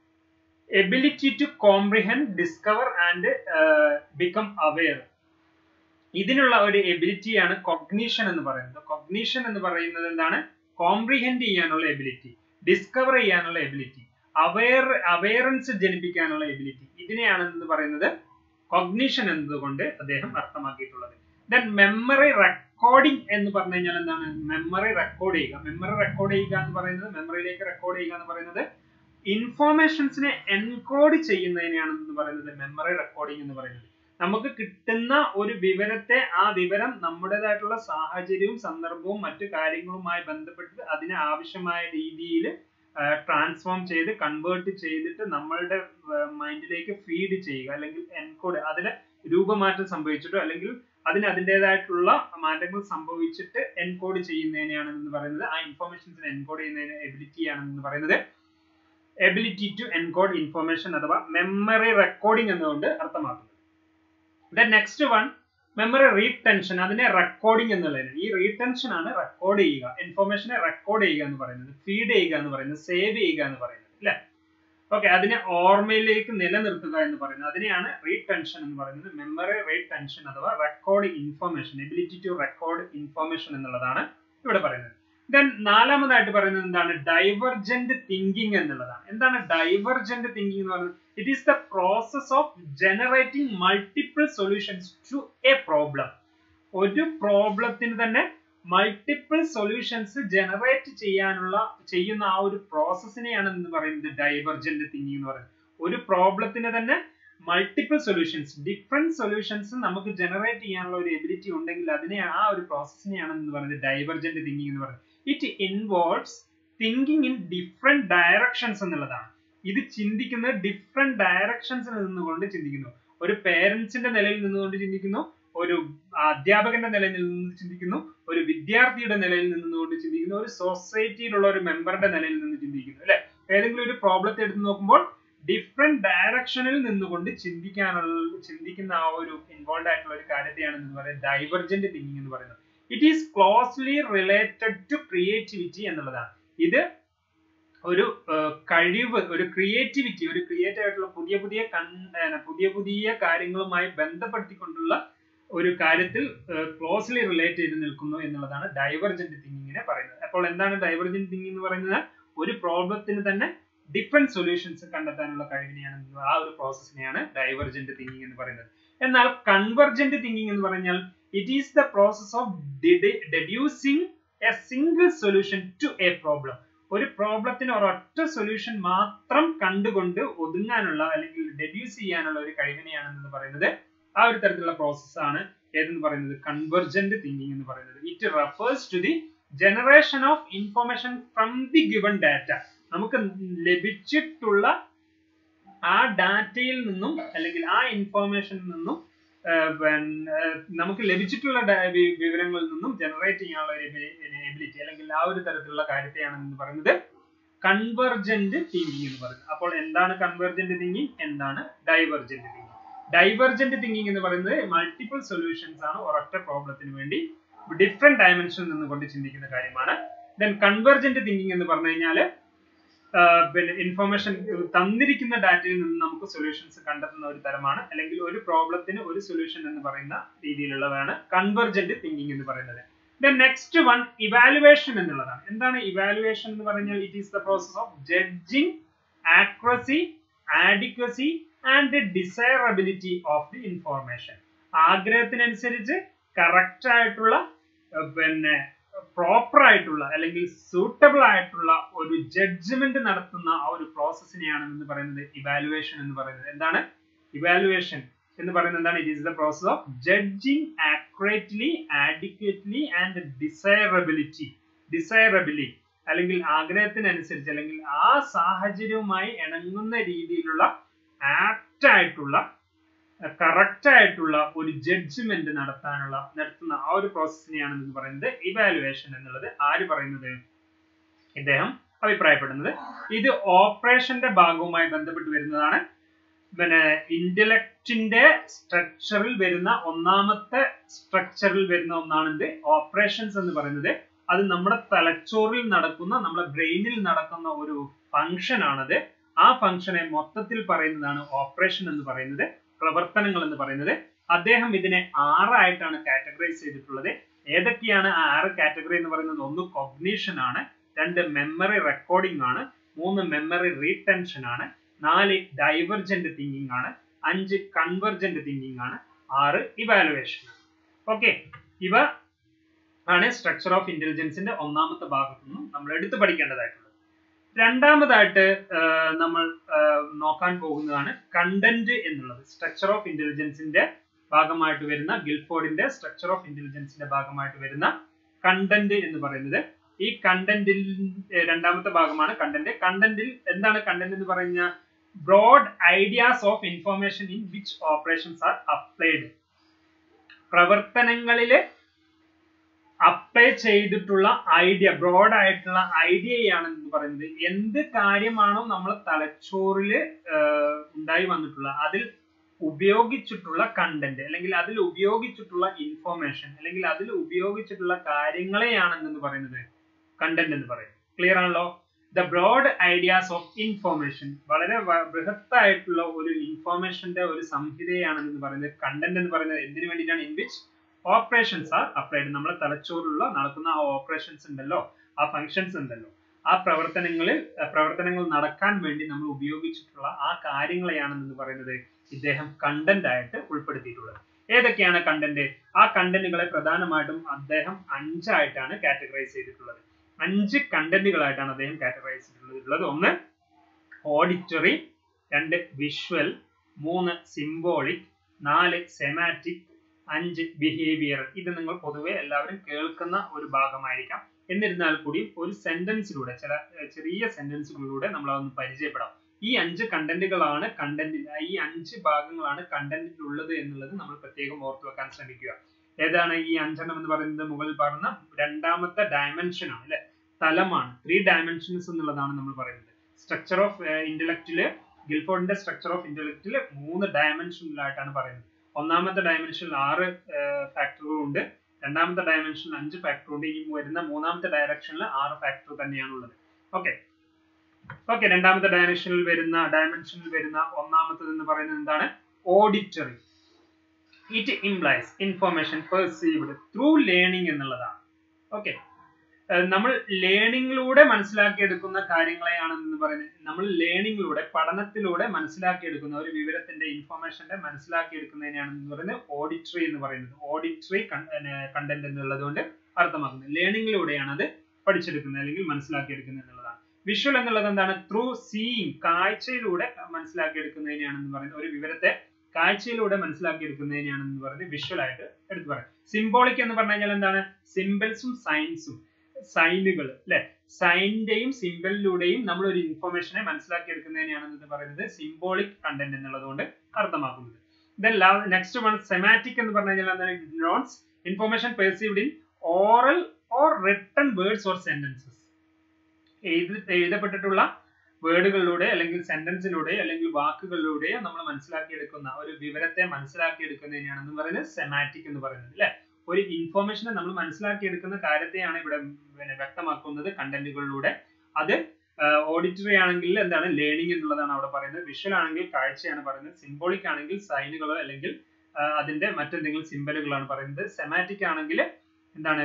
ability to comprehend, discover and uh, become aware. ഇതിനുള്ള ഒരു എബിലിറ്റി ആണ് കൊഗ്നീഷൻ എന്ന് പറയുന്നത്. കൊഗ്നീഷൻ എന്ന് പറയുന്നത് എന്താണ്? കോംപ്രിഹെൻഡ് ചെയ്യാനുള്ള എബിലിറ്റി, ഡിസ്കവർ ചെയ്യാനുള്ള എബിലിറ്റി, അവയർ അവയറൻസ് ജനിപ്പിക്കാനുള്ള എബിലിറ്റി, ഇതിനെയാണ് എന്ന് പറയുന്നത് കൊഗ്നീഷൻ എന്നതുകൊണ്ട് അദ്ദേഹം അർത്ഥമാക്കിയിട്ടുള്ളത്. ദെൻ മെമ്മറി റെക്കോർഡിംഗ് എന്ന് പറഞ്ഞു കഴിഞ്ഞാൽ എന്താണ്? മെമ്മറി റെക്കോർഡ് ചെയ്യുക. മെമ്മറി റെക്കോർഡ് ചെയ്യുക എന്ന് പറയുന്നത്, മെമ്മറിയിലേക്ക് റെക്കോർഡ് ചെയ്യുക എന്ന് പറയുന്നത് ഇൻഫോർമേഷൻസിനെ എൻകോഡ് ചെയ്യുന്നതിനെയാണ് എന്ന് പറയുന്നത് മെമ്മറി റെക്കോർഡിംഗ് എന്ന് പറയുന്നത്. നമുക്ക് കിട്ടുന്ന ഒരു വിവരത്തെ, ആ വിവരം നമ്മുടേതായിട്ടുള്ള സാഹചര്യവും സന്ദർഭവും മറ്റു കാര്യങ്ങളുമായി ബന്ധപ്പെട്ട് അതിന് ആവശ്യമായ രീതിയിൽ ട്രാൻസ്ഫോം ചെയ്ത് കൺവേർട്ട് ചെയ്തിട്ട് നമ്മളുടെ മൈൻഡിലേക്ക് ഫീഡ് ചെയ്യുക, അല്ലെങ്കിൽ എൻകോഡ്, അതിന് രൂപമാറ്റം സംഭവിച്ചിട്ടോ അല്ലെങ്കിൽ അതിന് അതിൻ്റെതായിട്ടുള്ള മാറ്റങ്ങൾ സംഭവിച്ചിട്ട് എൻകോഡ് ചെയ്യുന്നതിനെയാണ് എന്ന് പറയുന്നത്. ആ ഇൻഫോർമേഷൻസിനെ എൻകോഡ് ചെയ്യുന്നതിന് എബിലിറ്റിയാണ് എന്ന് പറയുന്നത് എബിലിറ്റി ടു എൻകോഡ് ഇൻഫോർമേഷൻ അഥവാ മെമ്മറി റെക്കോർഡിംഗ് എന്നുകൊണ്ട് അർത്ഥമാക്കുന്നത്. Then next one memory retention. അതിനെ റെക്കോർഡിംഗ് എന്നുള്ളതിന്, ഈ റീടെൻഷൻ ആണ് റെക്കോർഡ് ചെയ്യുക, ഇൻഫോർമേഷനെ റെക്കോർഡ് ചെയ്യുക എന്ന് പറയുന്നത്, ഫീഡ് ചെയ്യുക എന്ന് പറയുന്നത്, സേവ് ചെയ്യുക എന്ന് പറയുന്നത് അല്ലെ. ഓക്കെ, അതിനെ ഓർമ്മയിലേക്ക് നിലനിർത്തുക എന്ന് പറയുന്നത്, അതിനെയാണ് റീടെൻഷൻ എന്ന് പറയുന്നത്. മെമ്മറി റീടെൻഷൻ അഥവാ record information, ability to record information എന്നുള്ളതാണ് ഇവിടെ പറയുന്നത്. ദെൻ നാലാമതായിട്ട് പറയുന്നത് എന്താണ്? ഡൈവർജന്റ് തിങ്കിങ് എന്നുള്ളതാണ്. എന്താണ് ഡൈവർജന്റ് തിങ്കിങ് എന്ന് പറയുന്നത്? It is the process of generating multiple solutions to a problem. ഒരു പ്രോബ്ലത്തിന് തന്നെ മൾട്ടിപ്പിൾ സൊല്യൂഷൻസ് ജനറേറ്റ് ചെയ്യാനുള്ള ചെയ്യുന്ന ആ ഒരു പ്രോസസ്സിനെയാണ് എന്ന് പറയുന്നത് ഡൈവർജന്റ് തിങ്കിങ് എന്ന് പറയുന്നത്. ഒരു പ്രോബ്ലത്തിന് തന്നെ മൾട്ടിപ്പിൾ സൊല്യൂഷൻസ്, ഡിഫറെന്റ് സൊല്യൂഷൻസ് നമുക്ക് ജനറേറ്റ് ചെയ്യാനുള്ള ഒരു എബിലിറ്റി ഉണ്ടെങ്കിൽ അതിനെ, ആ ഒരു പ്രോസസ്സിനെയാണ് എന്ന് പറയുന്നത് ഡൈവർജന്റ് തിങ്കിങ് എന്ന് പറയുന്നത്. It involves thinking in different directions എന്നുള്ളതാണ്. ഇത് ചിന്തിക്കുന്നത് ഡിഫറെന്റ് ഡയറക്ഷൻസിൽ നിന്നുകൊണ്ട് ചിന്തിക്കുന്നു. ഒരു പേരൻസിന്റെ നിലയിൽ നിന്നുകൊണ്ട് ചിന്തിക്കുന്നു, ഒരു അധ്യാപകന്റെ നിലയിൽ നിന്ന് ചിന്തിക്കുന്നു, ഒരു വിദ്യാർത്ഥിയുടെ നിലയിൽ നിന്നുകൊണ്ട് ചിന്തിക്കുന്നു, ഒരു സൊസൈറ്റിയിലുള്ള ഒരു മെമ്പറുടെ നിലയിൽ നിന്ന് ചിന്തിക്കുന്നു അല്ലെ. ഏതെങ്കിലും ഒരു പ്രോബ്ലത്തെ എടുത്ത് നോക്കുമ്പോൾ ഡിഫറെന്റ് ഡയറക്ഷനിൽ നിന്നുകൊണ്ട് ചിന്തിക്കാനുള്ള ചിന്തിക്കുന്ന ആ ഒരു ഇൻവോൾവ് ആയിട്ടുള്ള ഒരു കാര്യത്തെയാണ് എന്ന് പറയുന്നത് ഡൈവർജന്റ് തിങ്കിങ് എന്ന് പറയുന്നത്. It is closely related to creativity എന്നുള്ളതാണ്. ഇത് ഒരു കഴിവ്, ഒരു ക്രിയേറ്റിവിറ്റി, ഒരു ക്രിയേറ്റീവ് ആയിട്ടുള്ള പുതിയ പുതിയ പുതിയ പുതിയ കാര്യങ്ങളുമായി ബന്ധപ്പെടുത്തിക്കൊണ്ടുള്ള ഒരു കാര്യത്തിൽ ക്ലോസ്ലി റിലേറ്റ് ചെയ്ത് നിൽക്കുന്നു എന്നുള്ളതാണ് ഡൈവർജന്റ് തിങ്കിങ്ങിനെ പറയുന്നത്. അപ്പോൾ എന്താണ് ഡൈവർജന്റ് തിങ്കിങ് എന്ന് പറയുന്നത്? ഒരു പ്രോബ്ലത്തിന് തന്നെ ഡിഫറെന്റ് സൊല്യൂഷൻസ് കണ്ടെത്താനുള്ള കഴിവിനെയാണ്, ആ ഒരു പ്രോസസ്സിനെയാണ് ഡൈവർജന്റ് തിങ്കിങ് എന്ന് പറയുന്നത്. എന്നാൽ കൺവെർജന്റ് തിങ്കിങ് എന്ന് പറഞ്ഞാൽ it is the process of deducing a single solution to a problem. ഒരു പ്രോബ്ലത്തിന് ഒരൊറ്റ സൊല്യൂഷൻ മാത്രം കണ്ടുകൊണ്ട് ഒതുങ്ങാനുള്ള അല്ലെങ്കിൽ ഡെഡ്യൂസ് ചെയ്യാനുള്ള ഒരു കഴിവിനെയാണെന്ന് പറയുന്നത് ആ ഒരു തരത്തിലുള്ള പ്രോസസ്സാണ് ഏതെന്ന് പറയുന്നത് കൺവെർജന്റ് തിങ്കിങ് എന്ന് പറയുന്നത്. It refers to the generation of information from the given data. നമുക്ക് ലഭിച്ചിട്ടുള്ള ആ ഡാറ്റയിൽ നിന്നും അല്ലെങ്കിൽ ആ ഇൻഫോർമേഷനിൽ നിന്നും നമുക്ക് ലഭിച്ചിട്ടുള്ള വിവരങ്ങളിൽ നിന്നും ജനറേറ്റ് ചെയ്യാനുള്ള എബിലിറ്റി അല്ലെങ്കിൽ ആ ഒരു തരത്തിലുള്ള കാര്യത്തെയാണ് എന്ന് പറയുന്നത് കൺവെർജന്റ് തിങ്കിങ് എന്ന് പറയുന്നത്. അപ്പോൾ എന്താണ് കൺവെർജന്റ് തിങ്കിങ്, എന്താണ് ഡൈവർജന്റ് തിങ്കിങ്? ഡൈവർജന്റ് തിങ്കിങ് എന്ന് പറയുന്നത് മൾട്ടിപ്പിൾ സൊല്യൂഷൻസ് ആണ് ഒരൊറ്റ പ്രോബ്ലത്തിന് വേണ്ടി ഡിഫറെന്റ് ഡയമെൻഷനിൽ നിന്നുകൊണ്ട് ചിന്തിക്കുന്ന കാര്യമാണ്. ദെൻ കൺവെർജന്റ് തിങ്കിങ് എന്ന് പറഞ്ഞു കഴിഞ്ഞാൽ പിന്നെ ഇൻഫോർമേഷൻ തന്നിരിക്കുന്ന ഡാറ്റയിൽ നിന്ന് നമുക്ക് സൊല്യൂഷൻസ് കണ്ടെത്തുന്ന ഒരു തരമാണ്, അല്ലെങ്കിൽ ഒരു പ്രോബ്ലത്തിന് ഒരു സൊല്യൂഷൻ എന്ന് പറയുന്ന രീതിയിലുള്ളതാണ് കൺവെർജന്റ് തിങ്കിങ് എന്ന് പറയുന്നത്. ദെൻ നെക്സ്റ്റ് വൺ ഇവാലുവേഷൻ എന്നുള്ളതാണ്. എന്താണ് ഇവാലുവേഷൻ എന്ന് പറഞ്ഞാൽ? It is the process of judging accuracy, adequacy and desirability of the information. ആഗ്രഹത്തിനനുസരിച്ച് കറക്റ്റ് ആയിട്ടുള്ള പിന്നെ പ്രോപ്പർ ആയിട്ടുള്ള അല്ലെങ്കിൽ സൂട്ടബിൾ ആയിട്ടുള്ള ഒരു ജഡ്ജ്മെന്റ് നടത്തുന്ന ആ ഒരു പ്രോസസ്സിനെയാണ് എന്ന് പറയുന്നത് ഇവാലുവേഷൻ എന്ന് പറയുന്നത്. എന്താണ് ഇവാലുവേഷൻ എന്ന് പറയുന്നത്? എന്താണ്? It is the process of judging accurately, adequately and desirability. Desirably അല്ലെങ്കിൽ ആഗ്രഹത്തിനനുസരിച്ച് അല്ലെങ്കിൽ ആ സാഹചര്യവുമായി ഇണങ്ങുന്ന രീതിയിലുള്ള ആപ്റ്റ് ആയിട്ടുള്ള കറക്റ്റ് ആയിട്ടുള്ള ഒരു ജഡ്ജ്മെന്റ് നടത്താനുള്ള നടത്തുന്ന ആ ഒരു പ്രോസസ്സിനെയാണ് എന്ന് പറയുന്നത് ഇവാലുവേഷൻ എന്നുള്ളത്. ആര് പറയുന്നത്? ഇദ്ദേഹം അഭിപ്രായപ്പെടുന്നത്. ഇത് ഓപ്പറേഷന്റെ ഭാഗവുമായി ബന്ധപ്പെട്ട് വരുന്നതാണ്. പിന്നെ ഇന്റലക്റ്റിന്റെ സ്ട്രക്ചറിൽ വരുന്ന ഒന്നാമത്തെ സ്ട്രക്ചറിൽ വരുന്ന ഒന്നാണ് ഇത് ഓപ്പറേഷൻസ് എന്ന് പറയുന്നത്. അത് നമ്മുടെ തലച്ചോറിൽ നടക്കുന്ന, നമ്മുടെ ബ്രെയിനിൽ നടക്കുന്ന ഒരു ഫംഗ്ഷൻ ആണത്. ആ ഫംഗ്ഷനെ മൊത്തത്തിൽ പറയുന്നതാണ് ഓപ്പറേഷൻ എന്ന് പറയുന്നത്, പ്രവർത്തനങ്ങൾ എന്ന് പറയുന്നത്. അദ്ദേഹം ഇതിനെ ആറായിട്ടാണ് കാറ്റഗറൈസ് ചെയ്തിട്ടുള്ളത്. ഏതൊക്കെയാണ് ആ ആറ് കാറ്റഗറി എന്ന് പറയുന്നത്? ഒന്ന് കൊഗ്നീഷൻ ആണ്, രണ്ട് മെമ്മറി റെക്കോർഡിംഗ് ആണ്, മൂന്ന് മെമ്മറി റീടെൻഷൻ ആണ്, നാല് ഡൈവർജന്റ് തിങ്കിങ് ആണ്, അഞ്ച് കൺവെർജന്റ് തിങ്കിങ് ആണ്, ആറ് ഇവാലുവേഷൻ ആണ്. ഓക്കെ, ഇവ ആണ് സ്ട്രക്ചർ ഓഫ് ഇന്റലിജൻസിന്റെ ഒന്നാമത്തെ ഭാഗത്തു നിന്നും നമ്മൾ എടുത്തു പഠിക്കേണ്ടതായിട്ടുള്ളത്. രണ്ടാമതായിട്ട് നമ്മൾ നോക്കാൻ പോകുന്നതാണ് കണ്ടന്റ് എന്നുള്ളത്. സ്ട്രക്ചർ ഓഫ് ഇന്റലിജൻസിന്റെ ഭാഗമായിട്ട് വരുന്ന, ഗിൽഫോർഡിന്റെ സ്ട്രക്ചർ ഓഫ് ഇന്റലിജൻസിന്റെ ഭാഗമായിട്ട് വരുന്ന കണ്ടന്റ് എന്ന് പറയുന്നത്. ഈ കണ്ടന്റിൽ രണ്ടാമത്തെ ഭാഗമാണ് കണ്ടന്റ്. കണ്ടന്റിൽ എന്താണ് കണ്ടന്റ് എന്ന് പറഞ്ഞാൽ? Broad ideas of information in which operations are applied. പ്രവർത്തനങ്ങളില് അപ്ലൈ ചെയ്തിട്ടുള്ള ഐഡിയ, ബ്രോഡ് ആയിട്ടുള്ള ഐഡിയയാണ് എന്ന് പറയുന്നത്. എന്ത് കാര്യമാണോ നമ്മൾ തലച്ചോറില് ഉണ്ടായി വന്നിട്ടുള്ള, അതിൽ ഉപയോഗിച്ചിട്ടുള്ള കണ്ടന്റ് അല്ലെങ്കിൽ അതിൽ ഉപയോഗിച്ചിട്ടുള്ള ഇൻഫോർമേഷൻ അല്ലെങ്കിൽ അതിൽ ഉപയോഗിച്ചിട്ടുള്ള കാര്യങ്ങളെയാണ് എന്ന് പറയുന്നത് കണ്ടന്റ് എന്ന് പറയുന്നത്. ക്ലിയർ ആണല്ലോ? The broad ideas of information, വളരെ ബൃഹത്തായിട്ടുള്ള ഒരു ഇൻഫോർമേഷന്റെ ഒരു സംഹിതയാണ് എന്ന് പറയുന്നത് കണ്ടന്റ് എന്ന് പറയുന്നത്. എന്തിനു വേണ്ടിയിട്ടാണ്? In which operations are applied. നമ്മളെ തലച്ചോറിലുള്ള നടക്കുന്ന ആ ഓപ്പറേഷൻസ് ഉണ്ടല്ലോ, ആ ഫങ്ഷൻസ് ഉണ്ടല്ലോ, ആ പ്രവർത്തനങ്ങളിൽ പ്രവർത്തനങ്ങൾ നടക്കാൻ വേണ്ടി നമ്മൾ ഉപയോഗിച്ചിട്ടുള്ള ആ കാര്യങ്ങളെയാണ് എന്ന് പറയുന്നത് ഇദ്ദേഹം കണ്ടന്റ് ആയിട്ട് ഉൾപ്പെടുത്തിയിട്ടുള്ളത്. ഏതൊക്കെയാണ് കണ്ടന്റ്? ആ കണ്ടന്റുകളെ പ്രധാനമായിട്ടും അദ്ദേഹം അഞ്ചായിട്ടാണ് കാറ്റഗറൈസ് ചെയ്തിട്ടുള്ളത്. അഞ്ച് കണ്ടന്റുകളായിട്ടാണ് അദ്ദേഹം കാറ്റഗറൈസ് ചെയ്തിട്ടുള്ളത്. ഒന്ന് ഓഡിറ്ററി, രണ്ട് വിഷ്വൽ, മൂന്ന് സിംബോളിക്, നാല് സെമാറ്റിക്, അഞ്ച് ബിഹേവിയർ. ഇത് നിങ്ങൾ പൊതുവെ എല്ലാവരും കേൾക്കുന്ന ഒരു ഭാഗമായിരിക്കാം. എന്നിരുന്നാൽ കൂടി ഒരു സെന്റൻസിലൂടെ, ചില ചെറിയ സെന്റൻസുകളിലൂടെ നമ്മൾ അതൊന്ന് പരിചയപ്പെടാം. ഈ അഞ്ച് കണ്ടന്റുകളാണ് കണ്ടന്റിൽ, ഈ അഞ്ച് ഭാഗങ്ങളാണ് കണ്ടന്റിൽ ഉള്ളത് എന്നുള്ളത് നമ്മൾ പ്രത്യേകം ഓർത്തു വെക്കാൻ ശ്രമിക്കുക. ഏതാണ് ഈ അഞ്ചെണ്ണം എന്ന് പറയുന്നത്? മുകളിൽ പറഞ്ഞ രണ്ടാമത്തെ ഡയമെൻഷൻ ആണ് അല്ലെ, തലമാണ്. ത്രീ ഡയമെൻഷൻസ് എന്നുള്ളതാണ് നമ്മൾ പറയുന്നത്. സ്ട്രക്ചർ ഓഫ് ഇന്റലക്റ്റില്, ഗിൽഫോർഡിന്റെ സ്ട്രക്ചർ ഓഫ് ഇന്റലക്റ്റില് മൂന്ന് ഡയമെൻഷനിലായിട്ടാണ് പറയുന്നത്. ഒന്നാമത്തെ ഡയമെൻഷനിൽ ആറ് ഫാക്ടറുകളുണ്ട്, രണ്ടാമത്തെ ഡയമെൻഷനിൽ അഞ്ച് ഫാക്ടറുണ്ട്, ഈ വരുന്ന മൂന്നാമത്തെ ഡയറക്ഷനിൽ ആറ് ഫാക്ടർ തന്നെയാണ് ഉള്ളത്. ഓക്കെ ഓക്കെ രണ്ടാമത്തെ ഡയമെൻഷനിൽ വരുന്ന ഡയമെൻഷനിൽ വരുന്ന ഒന്നാമത്തത് എന്ന് പറയുന്നത് എന്താണ്? Auditory. It implies information perceived through learning എന്നുള്ളതാണ്. ഓക്കെ, നമ്മൾ ലേണിംഗിലൂടെ മനസ്സിലാക്കിയെടുക്കുന്ന കാര്യങ്ങളെയാണ് എന്ന് പറയുന്നത്. നമ്മൾ ലേണിംഗിലൂടെ, പഠനത്തിലൂടെ മനസ്സിലാക്കിയെടുക്കുന്ന ഒരു വിവരത്തിന്റെ, ഇൻഫോർമേഷന്റെ മനസ്സിലാക്കിയെടുക്കുന്നതിനെയാണ് എന്ന് പറയുന്നത് ഓഡിറ്ററി എന്ന് പറയുന്നത്. ഓഡിറ്ററി കണ്ടന്റ് എന്നുള്ളത് കൊണ്ട് അർത്ഥമാക്കുന്നത് ലേണിംഗിലൂടെയാണ് അത് പഠിച്ചെടുക്കുന്നത് അല്ലെങ്കിൽ മനസ്സിലാക്കിയെടുക്കുന്നത് എന്നുള്ളതാണ്. വിഷ്വൽ എന്നുള്ളത് എന്താണ്? ത്രൂ സീയിങ്, കാഴ്ചയിലൂടെ മനസ്സിലാക്കിയെടുക്കുന്നതിനെയാണെന്ന് പറയുന്നത്. ഒരു വിവരത്തെ കാഴ്ചയിലൂടെ മനസ്സിലാക്കിയെടുക്കുന്നതിനെയാണെന്ന് പറയുന്നത് വിഷ്വൽ ആയിട്ട് എടുത്തു പറയാം. സിംബോളിക് എന്ന് പറഞ്ഞു കഴിഞ്ഞാൽ എന്താണ്? സിംബൽസും സൈൻസും, സൈനുകൾ അല്ലെ, സൈനിന്റെയും സിംബലിലൂടെയും നമ്മൾ ഒരു ഇൻഫോർമേഷനെ മനസ്സിലാക്കിയെടുക്കുന്നതിനെയാണെന്ന് പറയുന്നത് സിംബോളിക് കണ്ടന്റ് എന്നുള്ളത് കൊണ്ട് അർത്ഥമാക്കുന്നത്. നെക്സ്റ്റ് വൺ സെമാറ്റിക് എന്ന് പറഞ്ഞു കഴിഞ്ഞാൽ എന്താണ്? Notes information perceived in oral or written words or sentences. എഴുതപ്പെട്ടിട്ടുള്ള വേർഡുകളിലൂടെ അല്ലെങ്കിൽ സെന്റൻസിലൂടെ അല്ലെങ്കിൽ വാക്കുകളിലൂടെ നമ്മൾ മനസ്സിലാക്കിയെടുക്കുന്ന ഒരു വിവരത്തെ മനസ്സിലാക്കിയെടുക്കുന്നതിനെയാണെന്ന് പറയുന്നത് സെമാറ്റിക് എന്ന് പറയുന്നത് അല്ലെ. ഒരു ഇൻഫോർമേഷനെ നമ്മൾ മനസ്സിലാക്കിയെടുക്കുന്ന കാര്യത്തെയാണ് ഇവിടെ പിന്നെ വ്യക്തമാക്കുന്നത് കണ്ടന്റുകളിലൂടെ. അത് ഓഡിറ്ററി ആണെങ്കിൽ എന്താണ്? ലേണിംഗ് എന്നുള്ളതാണ് അവിടെ പറയുന്നത്. വിഷ്വൽ ആണെങ്കിൽ കാഴ്ചയാണ് പറയുന്നത്. സിംബോളിക് ആണെങ്കിൽ സൈനുകളോ അല്ലെങ്കിൽ അതിന്റെ മറ്റെന്തെങ്കിലും സിംബലുകളാണ് പറയുന്നത്. സെമാറ്റിക് ആണെങ്കിൽ എന്താണ്?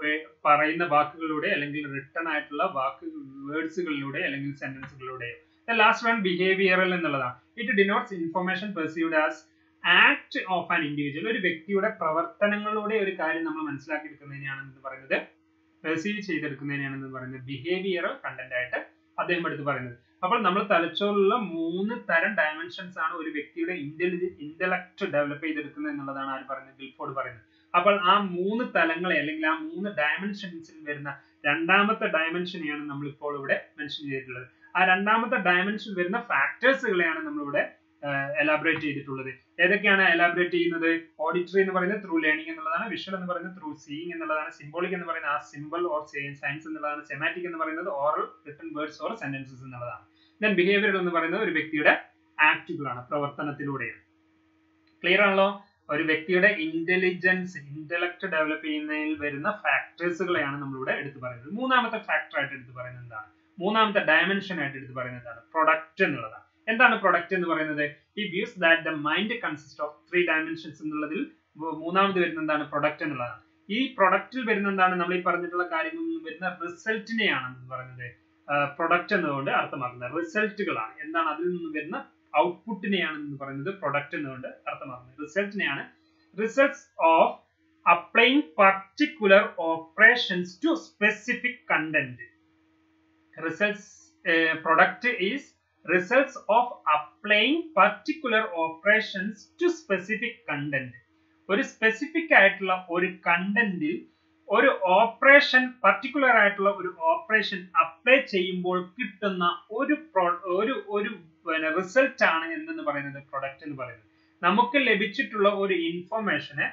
പറയുന്ന വാക്കുകളിലൂടെ അല്ലെങ്കിൽ റിട്ടൺ ആയിട്ടുള്ള വാക്ക് വേർഡ്സുകളിലൂടെ അല്ലെങ്കിൽ സെന്റൻസുകളിലൂടെയോ The last one behavioral എന്നുള്ളതാണ്. It denotes information perceived as act of an individual. ഒരു വ്യക്തിയുടെ പ്രവർത്തനങ്ങളുടെ ഒരു കാര്യം നമ്മൾ മനസ്സിലാക്കി എടുക്കുന്നതിനെയാണ് എന്ന് പറയുന്നത് പെർസീവ് ചെയ്തെടുക്കുന്നതിനെയാണ് എന്ന് പറയുന്നത് ബിഹേവിയറൽ കണ്ടന്റ് ആയിട്ട് അദ്ദേഹം എടുത്ത് പറയുന്നത്. അപ്പോൾ നമ്മൾ തലച്ചോറിലുള്ള മൂന്ന് തരം ഡയമെൻഷൻസ് ആണ് ഒരു വ്യക്തിയുടെ ഇന്റലിജ ഇന്റലക്ട് ഡെവലപ്പ് ചെയ്തെടുക്കുന്നത് എന്നുള്ളതാണ് ആര് പറയുന്നത്, ഗിൽഫോർഡ് പറയുന്നത്. അപ്പോൾ ആ മൂന്ന് തലങ്ങളെ അല്ലെങ്കിൽ ആ മൂന്ന് ഡയമെൻഷൻസിൽ വരുന്ന രണ്ടാമത്തെ ഡയമെൻഷനെയാണ് നമ്മൾ ഇപ്പോൾ ഇവിടെ മെൻഷൻ ചെയ്തിട്ടുള്ളത്. ആ രണ്ടാമത്തെ ഡയമെൻഷൻ വരുന്ന ഫാക്ടേഴ്സുകളെയാണ് നമ്മളിവിടെ എലാബറേറ്റ് ചെയ്തിട്ടുള്ളത്. ഏതൊക്കെയാണ് എലാബറേറ്റ് ചെയ്യുന്നത്? ഓഡിറ്ററി എന്ന് പറയുന്നത് ത്രൂ ലേണിംഗ് എന്നുള്ളതാണ്, വിഷ്വൽ എന്ന് പറയുന്നത് ത്രൂ സീയിങ് എന്നുള്ളതാണ്, സിംബോളിക് എന്ന് പറയുന്നത് ആ സിമ്പിൾ ഓർ സയൻസ് എന്നുള്ളതാണ്, സെമാറ്റിക് എന്ന് പറയുന്നത് oral written words or sentences എന്നുള്ളതാണ്. ദെൻ ബിഹേവിയർ എന്ന് പറയുന്നത് ഒരു വ്യക്തിയുടെ ആക്ടുകളാണ്, പ്രവർത്തനത്തിലൂടെയാണ്. ക്ലിയർ ആണല്ലോ? ഒരു വ്യക്തിയുടെ ഇന്റലിജൻസ് ഇന്റലക്ട് ഡെവലപ്പ് ചെയ്യുന്നതിൽ വരുന്ന ഫാക്ടേഴ്സുകളെയാണ് നമ്മളിവിടെ എടുത്തു പറയുന്നത്. മൂന്നാമത്തെ ഫാക്ടർ ആയിട്ട് എടുത്തു പറയുന്നത് എന്താണ്? മൂന്നാമത്തെ ഡയമെൻഷൻ ആയിട്ട് എടുത്തു പറയുന്നത് എന്താണ്? പ്രൊഡക്റ്റ് എന്നുള്ളതാണ്. എന്താണ് പ്രൊഡക്റ്റ് എന്ന് പറയുന്നത്? He views that the mind consist of three dimensions എന്നുള്ളതിൽ മൂന്നാമത് വരുന്ന എന്താണ്? പ്രൊഡക്റ്റ് എന്നുള്ളതാണ്. ഈ പ്രൊഡക്റ്റിൽ വരുന്ന എന്താണ്? നമ്മൾ ഈ പറഞ്ഞിട്ടുള്ള കാര്യങ്ങളിൽ നിന്ന് വരുന്ന റിസൾട്ടിനെയാണ് എന്ന് പറയുന്നത് പ്രൊഡക്റ്റ് എന്നതുകൊണ്ട് അർത്ഥമാക്കുന്നത്. റിസൾട്ടുകളാണ്. എന്താണ് അതിൽ നിന്ന് വരുന്ന ഔട്ട്പുട്ടിനെയാണ് എന്ന് പറയുന്നത് പ്രൊഡക്റ്റ് എന്നുകൊണ്ട് അർത്ഥമാക്കുന്നത്. റിസൾട്ടിനെയാണ്. Results of applying particular operations to specific content. Results product is results of applying particular operations to specific content. ഒരു സ്പെസിഫിക് ആയിട്ടുള്ള ഒരു കണ്ടന്റിൽ ഒരു ഓപ്പറേഷൻ പർട്ടിക്കുലർ ആയിട്ടുള്ള ഒരു ഓപ്പറേഷൻ അപ്ലൈ ചെയ്യുമ്പോൾ കിട്ടുന്ന ഒരു ഒരു ഒരു പിന്നെ റിസൾട്ട് ആണ് എന്തെന്ന് പറയുന്നത് പ്രൊഡക്റ്റ് എന്ന് പറയുന്നത്. നമുക്ക് ലഭിച്ചിട്ടുള്ള ഒരു ഇൻഫർമേഷനെ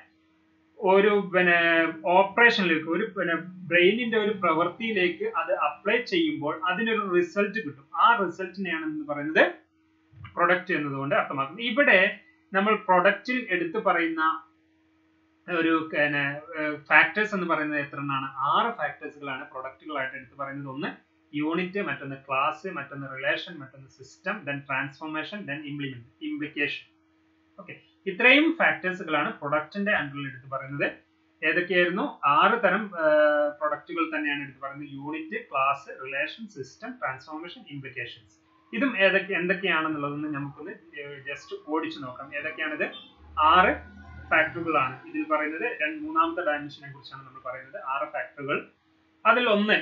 ഒരു പിന്നെ ഓപ്പറേഷനിലേക്ക് ഒരു പിന്നെ ബ്രെയിനിന്റെ ഒരു പ്രവൃത്തിയിലേക്ക് അത് അപ്ലൈ ചെയ്യുമ്പോൾ അതിനൊരു റിസൾട്ട് കിട്ടും. ആ റിസൾട്ടിനെയാണ് എന്ന് പറയുന്നത് പ്രൊഡക്റ്റ് എന്നതുകൊണ്ട് അർത്ഥമാക്കുന്നത്. ഇവിടെ നമ്മൾ പ്രൊഡക്റ്റിൽ എടുത്തു പറയുന്ന ഒരു പിന്നെ ഫാക്ടേഴ്സ് എന്ന് പറയുന്നത് എത്ര എണ്ണാണ്? ആറ് ഫാക്ടേഴ്സുകളാണ് പ്രൊഡക്റ്റുകളായിട്ട് എടുത്തു പറയുന്നത്. ഒന്ന് യൂണിറ്റ്, മറ്റൊന്ന് ക്ലാസ്, മറ്റൊന്ന് റിലേഷൻ, മറ്റൊന്ന് system, then transformation, then implement implication. Okay, ഇത്രയും ഫാക്ടേഴ്സുകളാണ് പ്രൊഡക്റ്റിന്റെ അണ്ടറിൽ എടുത്ത് പറയുന്നത്. ഏതൊക്കെയായിരുന്നു? ആറ് തരം പ്രൊഡക്റ്റുകൾ തന്നെയാണ് എടുത്ത് പറയുന്നത്. Unit, class, relation, system, transformation, implications. ഇതും ഏതൊക്കെ എന്തൊക്കെയാണെന്നുള്ളതൊന്ന് നമുക്കൊന്ന് ജസ്റ്റ് ഓടിച്ചു നോക്കാം. ഏതൊക്കെയാണിത്? ആറ് ഫാക്ടറുകളാണ് ഇതിൽ പറയുന്നത്. രണ്ട് മൂന്നാമത്തെ ഡയമെൻഷനെ കുറിച്ചാണ് നമ്മൾ പറയുന്നത്. ആറ് ഫാക്ടറുകൾ. അതിൽ ഒന്ന്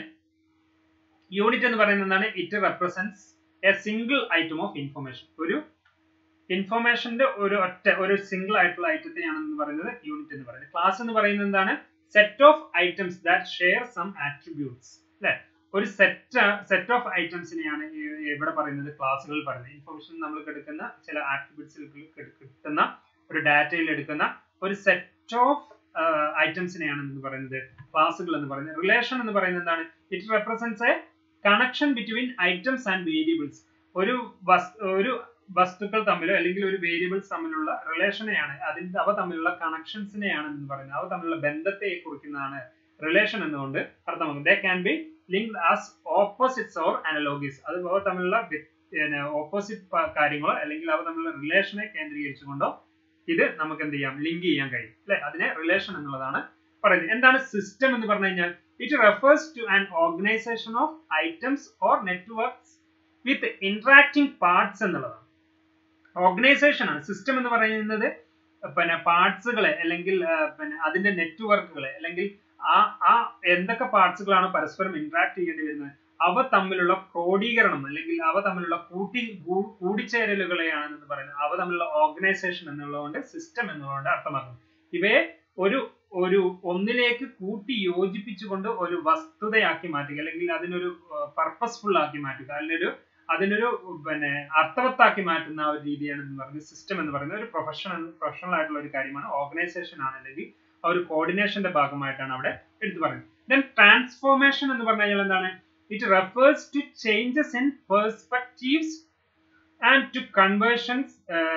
യൂണിറ്റ് എന്ന് പറയുന്നത് എന്താണ്? It represents a single item of information. ഒരു ഇൻഫർമേഷന്റെ ഒരു ഒറ്റ ഒരു സിംഗിൾ ആയിട്ടുള്ള ഐറ്റത്തെയാണ് എന്ന് പറയുന്നത് യൂണിറ്റ് എന്ന് പറയുന്നത്. ക്ലാസ് എന്ന് പറയുന്നത് എന്താണ്? Set of items that share some attributes. അല്ലെ, ഒരു സെറ്റ് സെറ്റ് ഓഫ് ഐറ്റംസിനെയാണ് ഇവിടെ പറയുന്നത് ക്ലാസ്സുകൾ പറയുന്നത്. ഇൻഫർമേഷൻ നമ്മൾ എടുക്കുന്ന ചില ആട്രിബ്യൂട്ട്സിൽ കിട്ടുന്ന ഒരു ഡാറ്റയിൽ എടുക്കുന്ന ഒരു സെറ്റ് ഓഫ് ഐറ്റംസിനെയാണ് എന്ന് പറയുന്നത് ക്ലാസ്സുകൾ എന്ന് പറയുന്നത്. റിലേഷൻ എന്ന് പറയുന്നത് എന്താണ്? It represents a connection between items and variables. ഒരു ഒരു വസ്തുക്കൾ തമ്മിലോ അല്ലെങ്കിൽ ഒരു വേരിയബിൾസ് തമ്മിലുള്ള റിലേഷനെയാണ്, അതിന്റെ അവ തമ്മിലുള്ള കണക്ഷൻസിനെയാണ് എന്ന് പറയുന്നത്. അവ തമ്മിലുള്ള ബന്ധത്തെ കുറിക്കുന്നതാണ് റിലേഷൻ എന്നുകൊണ്ട് അർത്ഥമാക്കുന്നത്. They can be linked as opposites or analogies. അത് അവ തമ്മിലുള്ള ഓപ്പോസിറ്റ് കാര്യങ്ങളോ അല്ലെങ്കിൽ അവ തമ്മിലുള്ള റിലേഷനെ കേന്ദ്രീകരിച്ചുകൊണ്ടോ ഇത് നമുക്ക് എന്ത് ചെയ്യാം? ലിങ്ക് ചെയ്യാൻ കഴിയും. അല്ലെ, അതിനെ റിലേഷൻ എന്നുള്ളതാണ് പറയുന്നത്. എന്താണ് സിസ്റ്റം എന്ന് പറഞ്ഞു കഴിഞ്ഞാൽ? It refers to an organization of items or networks with interacting parts എന്നുള്ളതാണ്. ഓർഗനൈസേഷൻ ആണ് സിസ്റ്റം എന്ന് പറയുന്നത്. പിന്നെ പാർട്സുകളെ അല്ലെങ്കിൽ പിന്നെ അതിന്റെ നെറ്റ്വർക്കുകളെ അല്ലെങ്കിൽ ആ ആ എന്തൊക്കെ പാർട്സുകളാണ് പരസ്പരം ഇന്ററാക്ട് ചെയ്യേണ്ടി വരുന്നത് അവ തമ്മിലുള്ള ക്രോഡീകരണം അല്ലെങ്കിൽ അവ തമ്മിലുള്ള കൂട്ടി കൂടിച്ചേരലുകളെയാണ് എന്ന് പറയുന്നത്. അവ തമ്മിലുള്ള ഓർഗനൈസേഷൻ എന്നുള്ളതുകൊണ്ട് സിസ്റ്റം എന്നുള്ളതുകൊണ്ട് അർത്ഥമാക്കുന്നത്. ഇവയെ ഒരു ഒരു ഒന്നിലേക്ക് കൂട്ടി യോജിപ്പിച്ചുകൊണ്ട് ഒരു വസ്തുതയാക്കി മാറ്റുക അല്ലെങ്കിൽ അതിനൊരു പർപ്പസ്ഫുൾ ആക്കി മാറ്റുക, അതിനൊരു അതിനൊരു പിന്നെ അർത്ഥവത്താക്കി മാറ്റുന്ന ഒരു രീതിയാണ് എന്ന് പറയുന്നത് സിസ്റ്റം എന്ന് പറയുന്നത്. ഒരു പ്രൊഫഷണൽ പ്രൊഫഷണൽ ആയിട്ടുള്ള ഒരു കാര്യമാണ്. ഓർഗനൈസേഷൻ ആണ് അല്ലെങ്കിൽ ആ ഒരു കോർഡിനേഷന്റെ ഭാഗമായിട്ടാണ് അവിടെ എടുത്തു പറയുന്നത്. ദെൻ ട്രാൻസ്ഫോർമേഷൻ എന്ന് പറഞ്ഞു കഴിഞ്ഞാൽ എന്താണ്? It refers to changes in perspectives and to conversions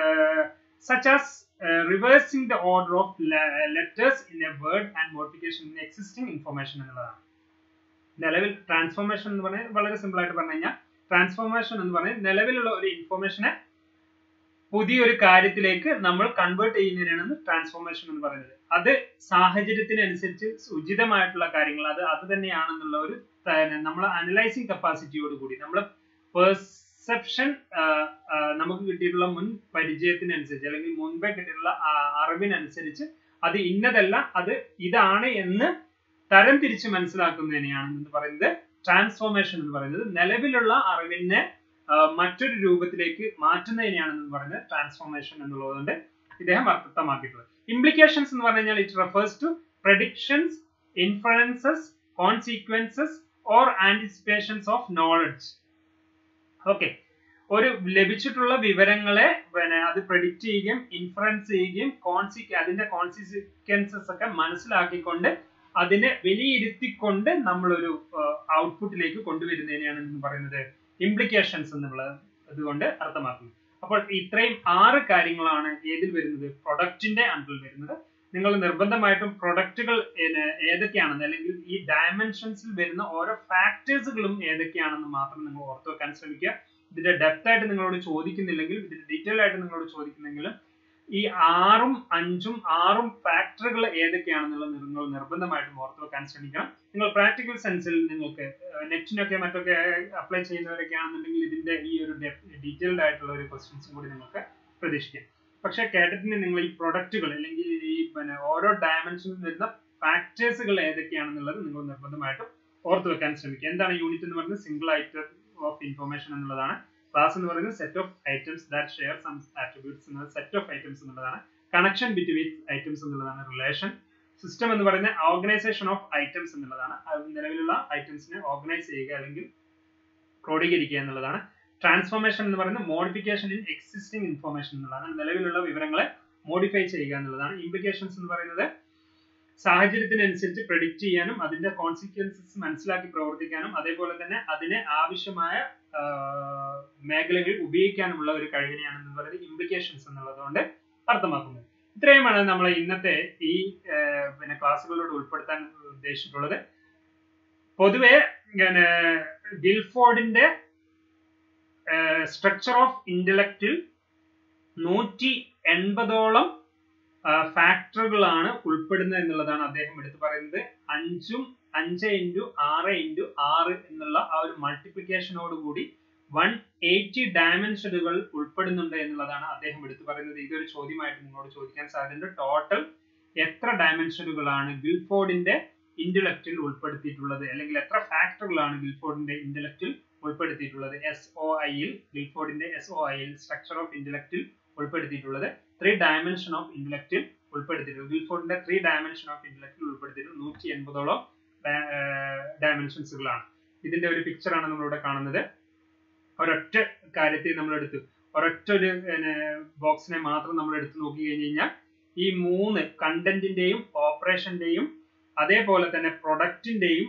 such as reversing the order of letters in a word and modification in existing information എന്നുള്ളതാണ്. നിലവിൽ ട്രാൻസ്ഫോർമേഷൻ എന്ന് പറഞ്ഞാൽ വളരെ സിമ്പിൾ ആയിട്ട് പറഞ്ഞു കഴിഞ്ഞാൽ ട്രാൻസ്ഫോർമേഷൻ എന്ന് പറഞ്ഞാൽ നിലവിലുള്ള ഒരു ഇൻഫർമേഷനെ പുതിയൊരു കാര്യത്തിലേക്ക് നമ്മൾ കൺവേർട്ട് ചെയ്യുന്നതിനാണ് ട്രാൻസ്ഫോർമേഷൻ എന്ന് പറയുന്നത്. അത് സാഹചര്യത്തിനനുസരിച്ച് ഉചിതമായിട്ടുള്ള കാര്യങ്ങൾ അത് അത് തന്നെയാണെന്നുള്ള ഒരു നമ്മൾ അനലൈസിങ് കപ്പാസിറ്റിയോട് കൂടി നമ്മൾ പെർസെപ്ഷൻ നമുക്ക് കിട്ടിയിട്ടുള്ള മുൻ പരിചയത്തിനനുസരിച്ച് അല്ലെങ്കിൽ മുൻപേ കിട്ടിയിട്ടുള്ള അറിവിനനുസരിച്ച് അത് ഇന്നതല്ല, അത് ഇതാണ് എന്ന് തരം തിരിച്ച് മനസ്സിലാക്കുന്നതിനെയാണ് എന്ന് പറയുന്നത് ട്രാൻസ്ഫോർമേഷൻ എന്ന് പറയുന്നത്. നിലവിലുള്ള അറിവിനെ മറ്റൊരു രൂപത്തിലേക്ക് മാറ്റുന്നതിനെയാണ് എന്ന് പറയുന്നത് ട്രാൻസ്ഫോർമേഷൻ എന്നുള്ളതുകൊണ്ട് ഇദ്ദേഹം അർത്ഥമാക്കിയിട്ടുള്ളത്. ഇംപ്ലിക്കേഷൻസ് എന്ന് പറഞ്ഞു കഴിഞ്ഞാൽ it refers to predictions, inferences, consequences or anticipations of knowledge. Okay, ഒരു ലഭിച്ചിട്ടുള്ള വിവരങ്ങളെ പിന്നെ അത് പ്രഡിക്റ്റ് ചെയ്യുകയും ഇൻഫറൻസ് ചെയ്യുകയും കോൺസിക്വ അതിന്റെ കോൺസിക്വൻസസ് ഒക്കെ മനസ്സിലാക്കിക്കൊണ്ട് അതിനെ വിലയിരുത്തിക്കൊണ്ട് നമ്മളൊരു ഔട്ട്പുട്ടിലേക്ക് കൊണ്ടുവരുന്നതിനെയാണ് എന്ന് പറയുന്നത് ഇംപ്ലിക്കേഷൻസ് എന്നുള്ളത് അതുകൊണ്ട് അർത്ഥമാക്കുന്നത്. അപ്പോൾ ഇത്രയും ആറ് കാര്യങ്ങളാണ് ഏതിൽ വരുന്നത്, പ്രൊഡക്റ്റിന്റെ അണ്ടറിൽ വരുന്നത്. നിങ്ങൾ നിർബന്ധമായിട്ടും പ്രൊഡക്റ്റുകൾ ഏതൊക്കെയാണെന്ന് അല്ലെങ്കിൽ ഈ ഡയമെൻഷൻസിൽ വരുന്ന ഓരോ ഫാക്ടേഴ്സുകളും ഏതൊക്കെയാണെന്ന് മാത്രം നിങ്ങൾ ഓർത്തു വെക്കാൻ ശ്രമിക്കുക. ഇതിന്റെ ഡെപ്ത് ആയിട്ട് നിങ്ങളോട് ചോദിക്കുന്നില്ലെങ്കിലും ഇതിന്റെ ഡീറ്റെയിൽ ആയിട്ട് നിങ്ങളോട് ചോദിക്കുന്നെങ്കിലും ഈ ആറും അഞ്ചും ആറും ഫാക്ടറുകൾ ഏതൊക്കെയാണെന്നുള്ളത് നിങ്ങൾ നിർബന്ധമായിട്ടും ഓർത്തു വെക്കാൻ ശ്രമിക്കണം. നിങ്ങൾ പ്രാക്ടിക്കൽ സെൻസിൽ നിങ്ങൾക്ക് നെറ്റിനൊക്കെ മറ്റൊക്കെ അപ്ലൈ ചെയ്യുന്നവരൊക്കെ ആണെന്നുണ്ടെങ്കിൽ ഇതിന്റെ ഈ ഒരു ഡീറ്റെയിൽഡ് ആയിട്ടുള്ള ഒരു ക്വസ്റ്റ്യൻസും കൂടി നിങ്ങൾക്ക് പ്രതീക്ഷിക്കാം. പക്ഷെ കേട്ടിട്ട് നിങ്ങൾ ഈ പ്രൊഡക്റ്റുകൾ അല്ലെങ്കിൽ ഈ പിന്നെ ഓരോ ഡയമെൻഷനിൽ വരുന്ന ഫാക്ടേഴ്സുകൾ ഏതൊക്കെയാണെന്നുള്ളത് നിങ്ങൾ നിർബന്ധമായിട്ടും ഓർത്തു വെക്കാൻ ശ്രമിക്കുക. എന്താണ് യൂണിറ്റ് എന്ന് പറയുന്നത്? സിംഗിൾ ഐറ്റം ഓഫ് ഇൻഫോർമേഷൻ എന്നുള്ളതാണ്. ക്ലാസ് എന്ന് പറയുന്നത് set of items that share some attributes എന്നത് സെറ്റ് ഓഫ് ഐറ്റംസ് എന്നുള്ളതാണ്. കണക്ഷൻ ബിറ്റ്വീൻ ഐറ്റംസ് എന്നുള്ളതാണ് റിലേഷൻ. സിസ്റ്റം എന്ന് പറയുന്നത് ഓർഗനൈസേഷൻ ഓഫ് ഐറ്റംസ് എന്നുള്ളതാണ്. നിലവിലുള്ള ഐറ്റംസിനെ ഓർഗനൈസ് ചെയ്യുക അല്ലെങ്കിൽ ക്രോഡീകരിക്കുക എന്നുള്ളതാണ്. ട്രാൻസ്ഫോർമേഷൻ എന്ന് പറയുന്നത് മോഡിഫിക്കേഷൻ ഇൻ എക്സിസ്റ്റിംഗ് ഇൻഫോർമേഷൻ എന്നുള്ളതാണ്. നിലവിലുള്ള വിവരങ്ങളെ മോഡിഫൈ ചെയ്യുക എന്നുള്ളതാണ്. ഇംപ്ലിക്കേഷൻസ് എന്ന് പറയുന്നത് സാഹചര്യത്തിനനുസരിച്ച് പ്രഡിക്റ്റ് ചെയ്യാനും അതിന്റെ കോൺസിക്വൻസസ് മനസ്സിലാക്കി പ്രവർത്തിക്കാനും അതേപോലെ തന്നെ അതിനെ ആവശ്യമായ മേഖലകളിൽ ഉപയോഗിക്കാനുമുള്ള ഒരു കഴിവിനെയാണ് പറയുന്നത് ഇംപ്ലിക്കേഷൻസ് എന്നുള്ളതുകൊണ്ട് അർത്ഥമാക്കുന്നത്. ഇത്രയുമാണ് നമ്മൾ ഇന്നത്തെ ഈ പിന്നെ ക്ലാസ്സുകളോട് ഉൾപ്പെടുത്താൻ ഉദ്ദേശിച്ചിട്ടുള്ളത്. പൊതുവെ ഗിൽഫോർഡിന്റെ സ്ട്രക്ചർ ഓഫ് ഇന്റലക്റ്റിൽ നൂറ്റി എൺപതോളം ഫാക്ടറുകളാണ് ഉൾപ്പെടുന്നത് എന്നുള്ളതാണ് അദ്ദേഹം എടുത്തു പറയുന്നത്. അഞ്ചും അഞ്ച് ഇൻറ്റു ആറ് ഇൻറ്റു ആറ് എന്നുള്ള ആ ഒരു മൾട്ടിപ്ലിക്കേഷനോട് കൂടി വൺ എയ്റ്റി ഡയമെൻഷനുകൾ ഉൾപ്പെടുന്നുണ്ട് എന്നുള്ളതാണ് അദ്ദേഹം എടുത്തു പറയുന്നത്. ഇതൊരു ചോദ്യമായിട്ട് നിങ്ങളോട് ചോദിക്കാൻ സാധ്യതയുണ്ട്. ടോട്ടൽ എത്ര ഡയമെൻഷനുകളാണ് ഗിൽഫോർഡിന്റെ ഇന്റലക്റ്റിൽ ഉൾപ്പെടുത്തിയിട്ടുള്ളത്, അല്ലെങ്കിൽ എത്ര ഫാക്ടറുകളാണ് ഗിൽഫോർഡിന്റെ ഇന്റലക്റ്റിൽ ഉൾപ്പെടുത്തിയിട്ടുള്ളത്? എസ് ഒ ഐയിൽ ഗിൽഫോർഡിന്റെ എസ് ഒ ഐയിൽ സ്ട്രക്ചർ ഓഫ് ഇന്റലക്റ്റിൽ ഉൾപ്പെടുത്തിയിട്ടുള്ളത് ത്രീ ഡയമെൻഷൻ ഓഫ് ഇന്റലക്റ്റിൽ ഉൾപ്പെടുത്തിയിട്ടുള്ളത് ഗിൽഫോർഡിന്റെ ത്രീ ഡയമെൻഷൻ ഓഫ് ഇന്റലക്റ്റിൽ ഉൾപ്പെടുത്തിയിട്ടുള്ളത് നൂറ്റി എൺപതോളം ഡയമെൻഷൻസുകളാണ്. ഇതിന്റെ ഒരു പിക്ചറാണ് നമ്മളിവിടെ കാണുന്നത്. ഒരൊറ്റ കാര്യത്തെ നമ്മൾ എടുത്തു ഒരൊറ്റ ഒരു ബോക്സിനെ മാത്രം നമ്മൾ എടുത്തു നോക്കി കഴിഞ്ഞു കഴിഞ്ഞാൽ ഈ മൂന്ന് കണ്ടന്റിന്റെയും ഓപ്പറേഷന്റെയും അതേപോലെ തന്നെ പ്രൊഡക്റ്റിന്റെയും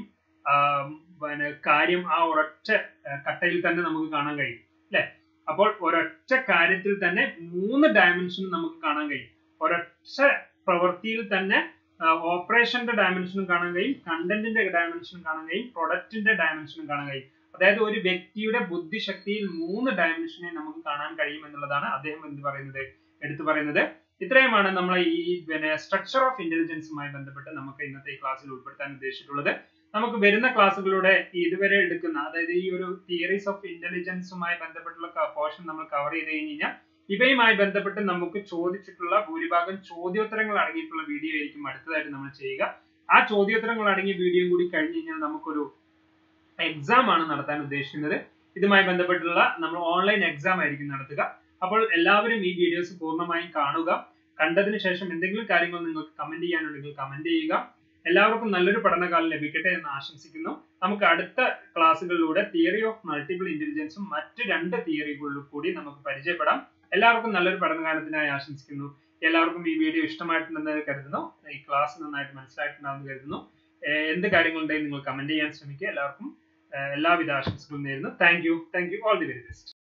പിന്നെ കാര്യം ആ ഒരൊറ്റ കട്ടയിൽ തന്നെ നമുക്ക് കാണാൻ കഴിയും അല്ലെ. അപ്പോൾ ഒരൊറ്റ കാര്യത്തിൽ തന്നെ മൂന്ന് ഡയമെൻഷനും നമുക്ക് കാണാൻ കഴിയും. ഒരൊറ്റ പ്രവൃത്തിയിൽ തന്നെ ഓപ്പറേഷന്റെ ഡയമെൻഷനും കാണാൻ കഴിയും, കണ്ടന്റിന്റെ ഡയമെൻഷനും കാണാൻ കഴിയും, പ്രൊഡക്റ്റിന്റെ ഡയമെൻഷനും കാണാൻ കഴിയും. അതായത് ഒരു വ്യക്തിയുടെ ബുദ്ധിശക്തിയിൽ മൂന്ന് ഡയമെൻഷനെ നമുക്ക് കാണാൻ കഴിയും എന്നുള്ളതാണ് അദ്ദേഹം എന്ത് പറയുന്നത് എടുത്തു പറയുന്നത്. ഇത്രയുമാണ് നമ്മൾ ഈ പിന്നെ സ്ട്രക്ചർ ഓഫ് ഇന്റലിജൻസുമായി ബന്ധപ്പെട്ട് നമുക്ക് ഇന്നത്തെ ഈ ക്ലാസ്സിൽ ഉൾപ്പെടുത്താൻ ഉദ്ദേശിച്ചിട്ടുള്ളത്. നമുക്ക് വരുന്ന ക്ലാസ്സുകളുടെ ഇതുവരെ എടുക്കുന്ന അതായത് ഈ ഒരു തിയറീസ് ഓഫ് ഇന്റലിജൻസുമായി ബന്ധപ്പെട്ടുള്ള പോർഷൻ നമ്മൾ കവർ ചെയ്ത് കഴിഞ്ഞ് കഴിഞ്ഞാൽ ഇവയുമായി ബന്ധപ്പെട്ട് നമുക്ക് ചോദിച്ചിട്ടുള്ള ഭൂരിഭാഗം ചോദ്യോത്തരങ്ങൾ അടങ്ങിയിട്ടുള്ള വീഡിയോ ആയിരിക്കും അടുത്തതായിട്ട് നമ്മൾ ചെയ്യുക. ആ ചോദ്യോത്തരങ്ങൾ അടങ്ങിയ വീഡിയോ കൂടി കഴിഞ്ഞ് കഴിഞ്ഞാൽ നമുക്കൊരു എക്സാം ആണ് നടത്താൻ ഉദ്ദേശിക്കുന്നത്. ഇതുമായി ബന്ധപ്പെട്ടുള്ള നമ്മൾ ഓൺലൈൻ എക്സാം ആയിരിക്കും നടത്തുക. അപ്പോൾ എല്ലാവരും ഈ വീഡിയോസ് പൂർണ്ണമായും കാണുക. കണ്ടതിന് ശേഷം എന്തെങ്കിലും കാര്യങ്ങൾ നിങ്ങൾക്ക് കമന്റ് ചെയ്യാനുണ്ടെങ്കിൽ കമന്റ് ചെയ്യുക. എല്ലാവർക്കും നല്ലൊരു പഠനകാലം ലഭിക്കട്ടെ എന്ന് ആശംസിക്കുന്നു. നമുക്ക് അടുത്ത ക്ലാസ്സുകളിലൂടെ തിയറി ഓഫ് മൾട്ടിപ്പിൾ ഇന്റലിജൻസും മറ്റ് രണ്ട് തിയറികളിലും കൂടി നമുക്ക് പരിചയപ്പെടാം. എല്ലാവർക്കും നല്ലൊരു പഠനകാലത്തിനായി ആശംസിക്കുന്നു. എല്ലാവർക്കും ഈ വീഡിയോ ഇഷ്ടമായിട്ടുണ്ടെന്ന് കരുതുന്നു. ഈ ക്ലാസ് നന്നായിട്ട് മനസ്സിലായിട്ടുണ്ടാകുമെന്ന് കരുതുന്നു. എന്ത് കാര്യങ്ങളുണ്ടെങ്കിൽ നിങ്ങൾ കമന്റ് ചെയ്യാൻ ശ്രമിക്കുക. എല്ലാവർക്കും എല്ലാവിധ ആശംസകളും നേരുന്നു. Thank you thank you all the very best.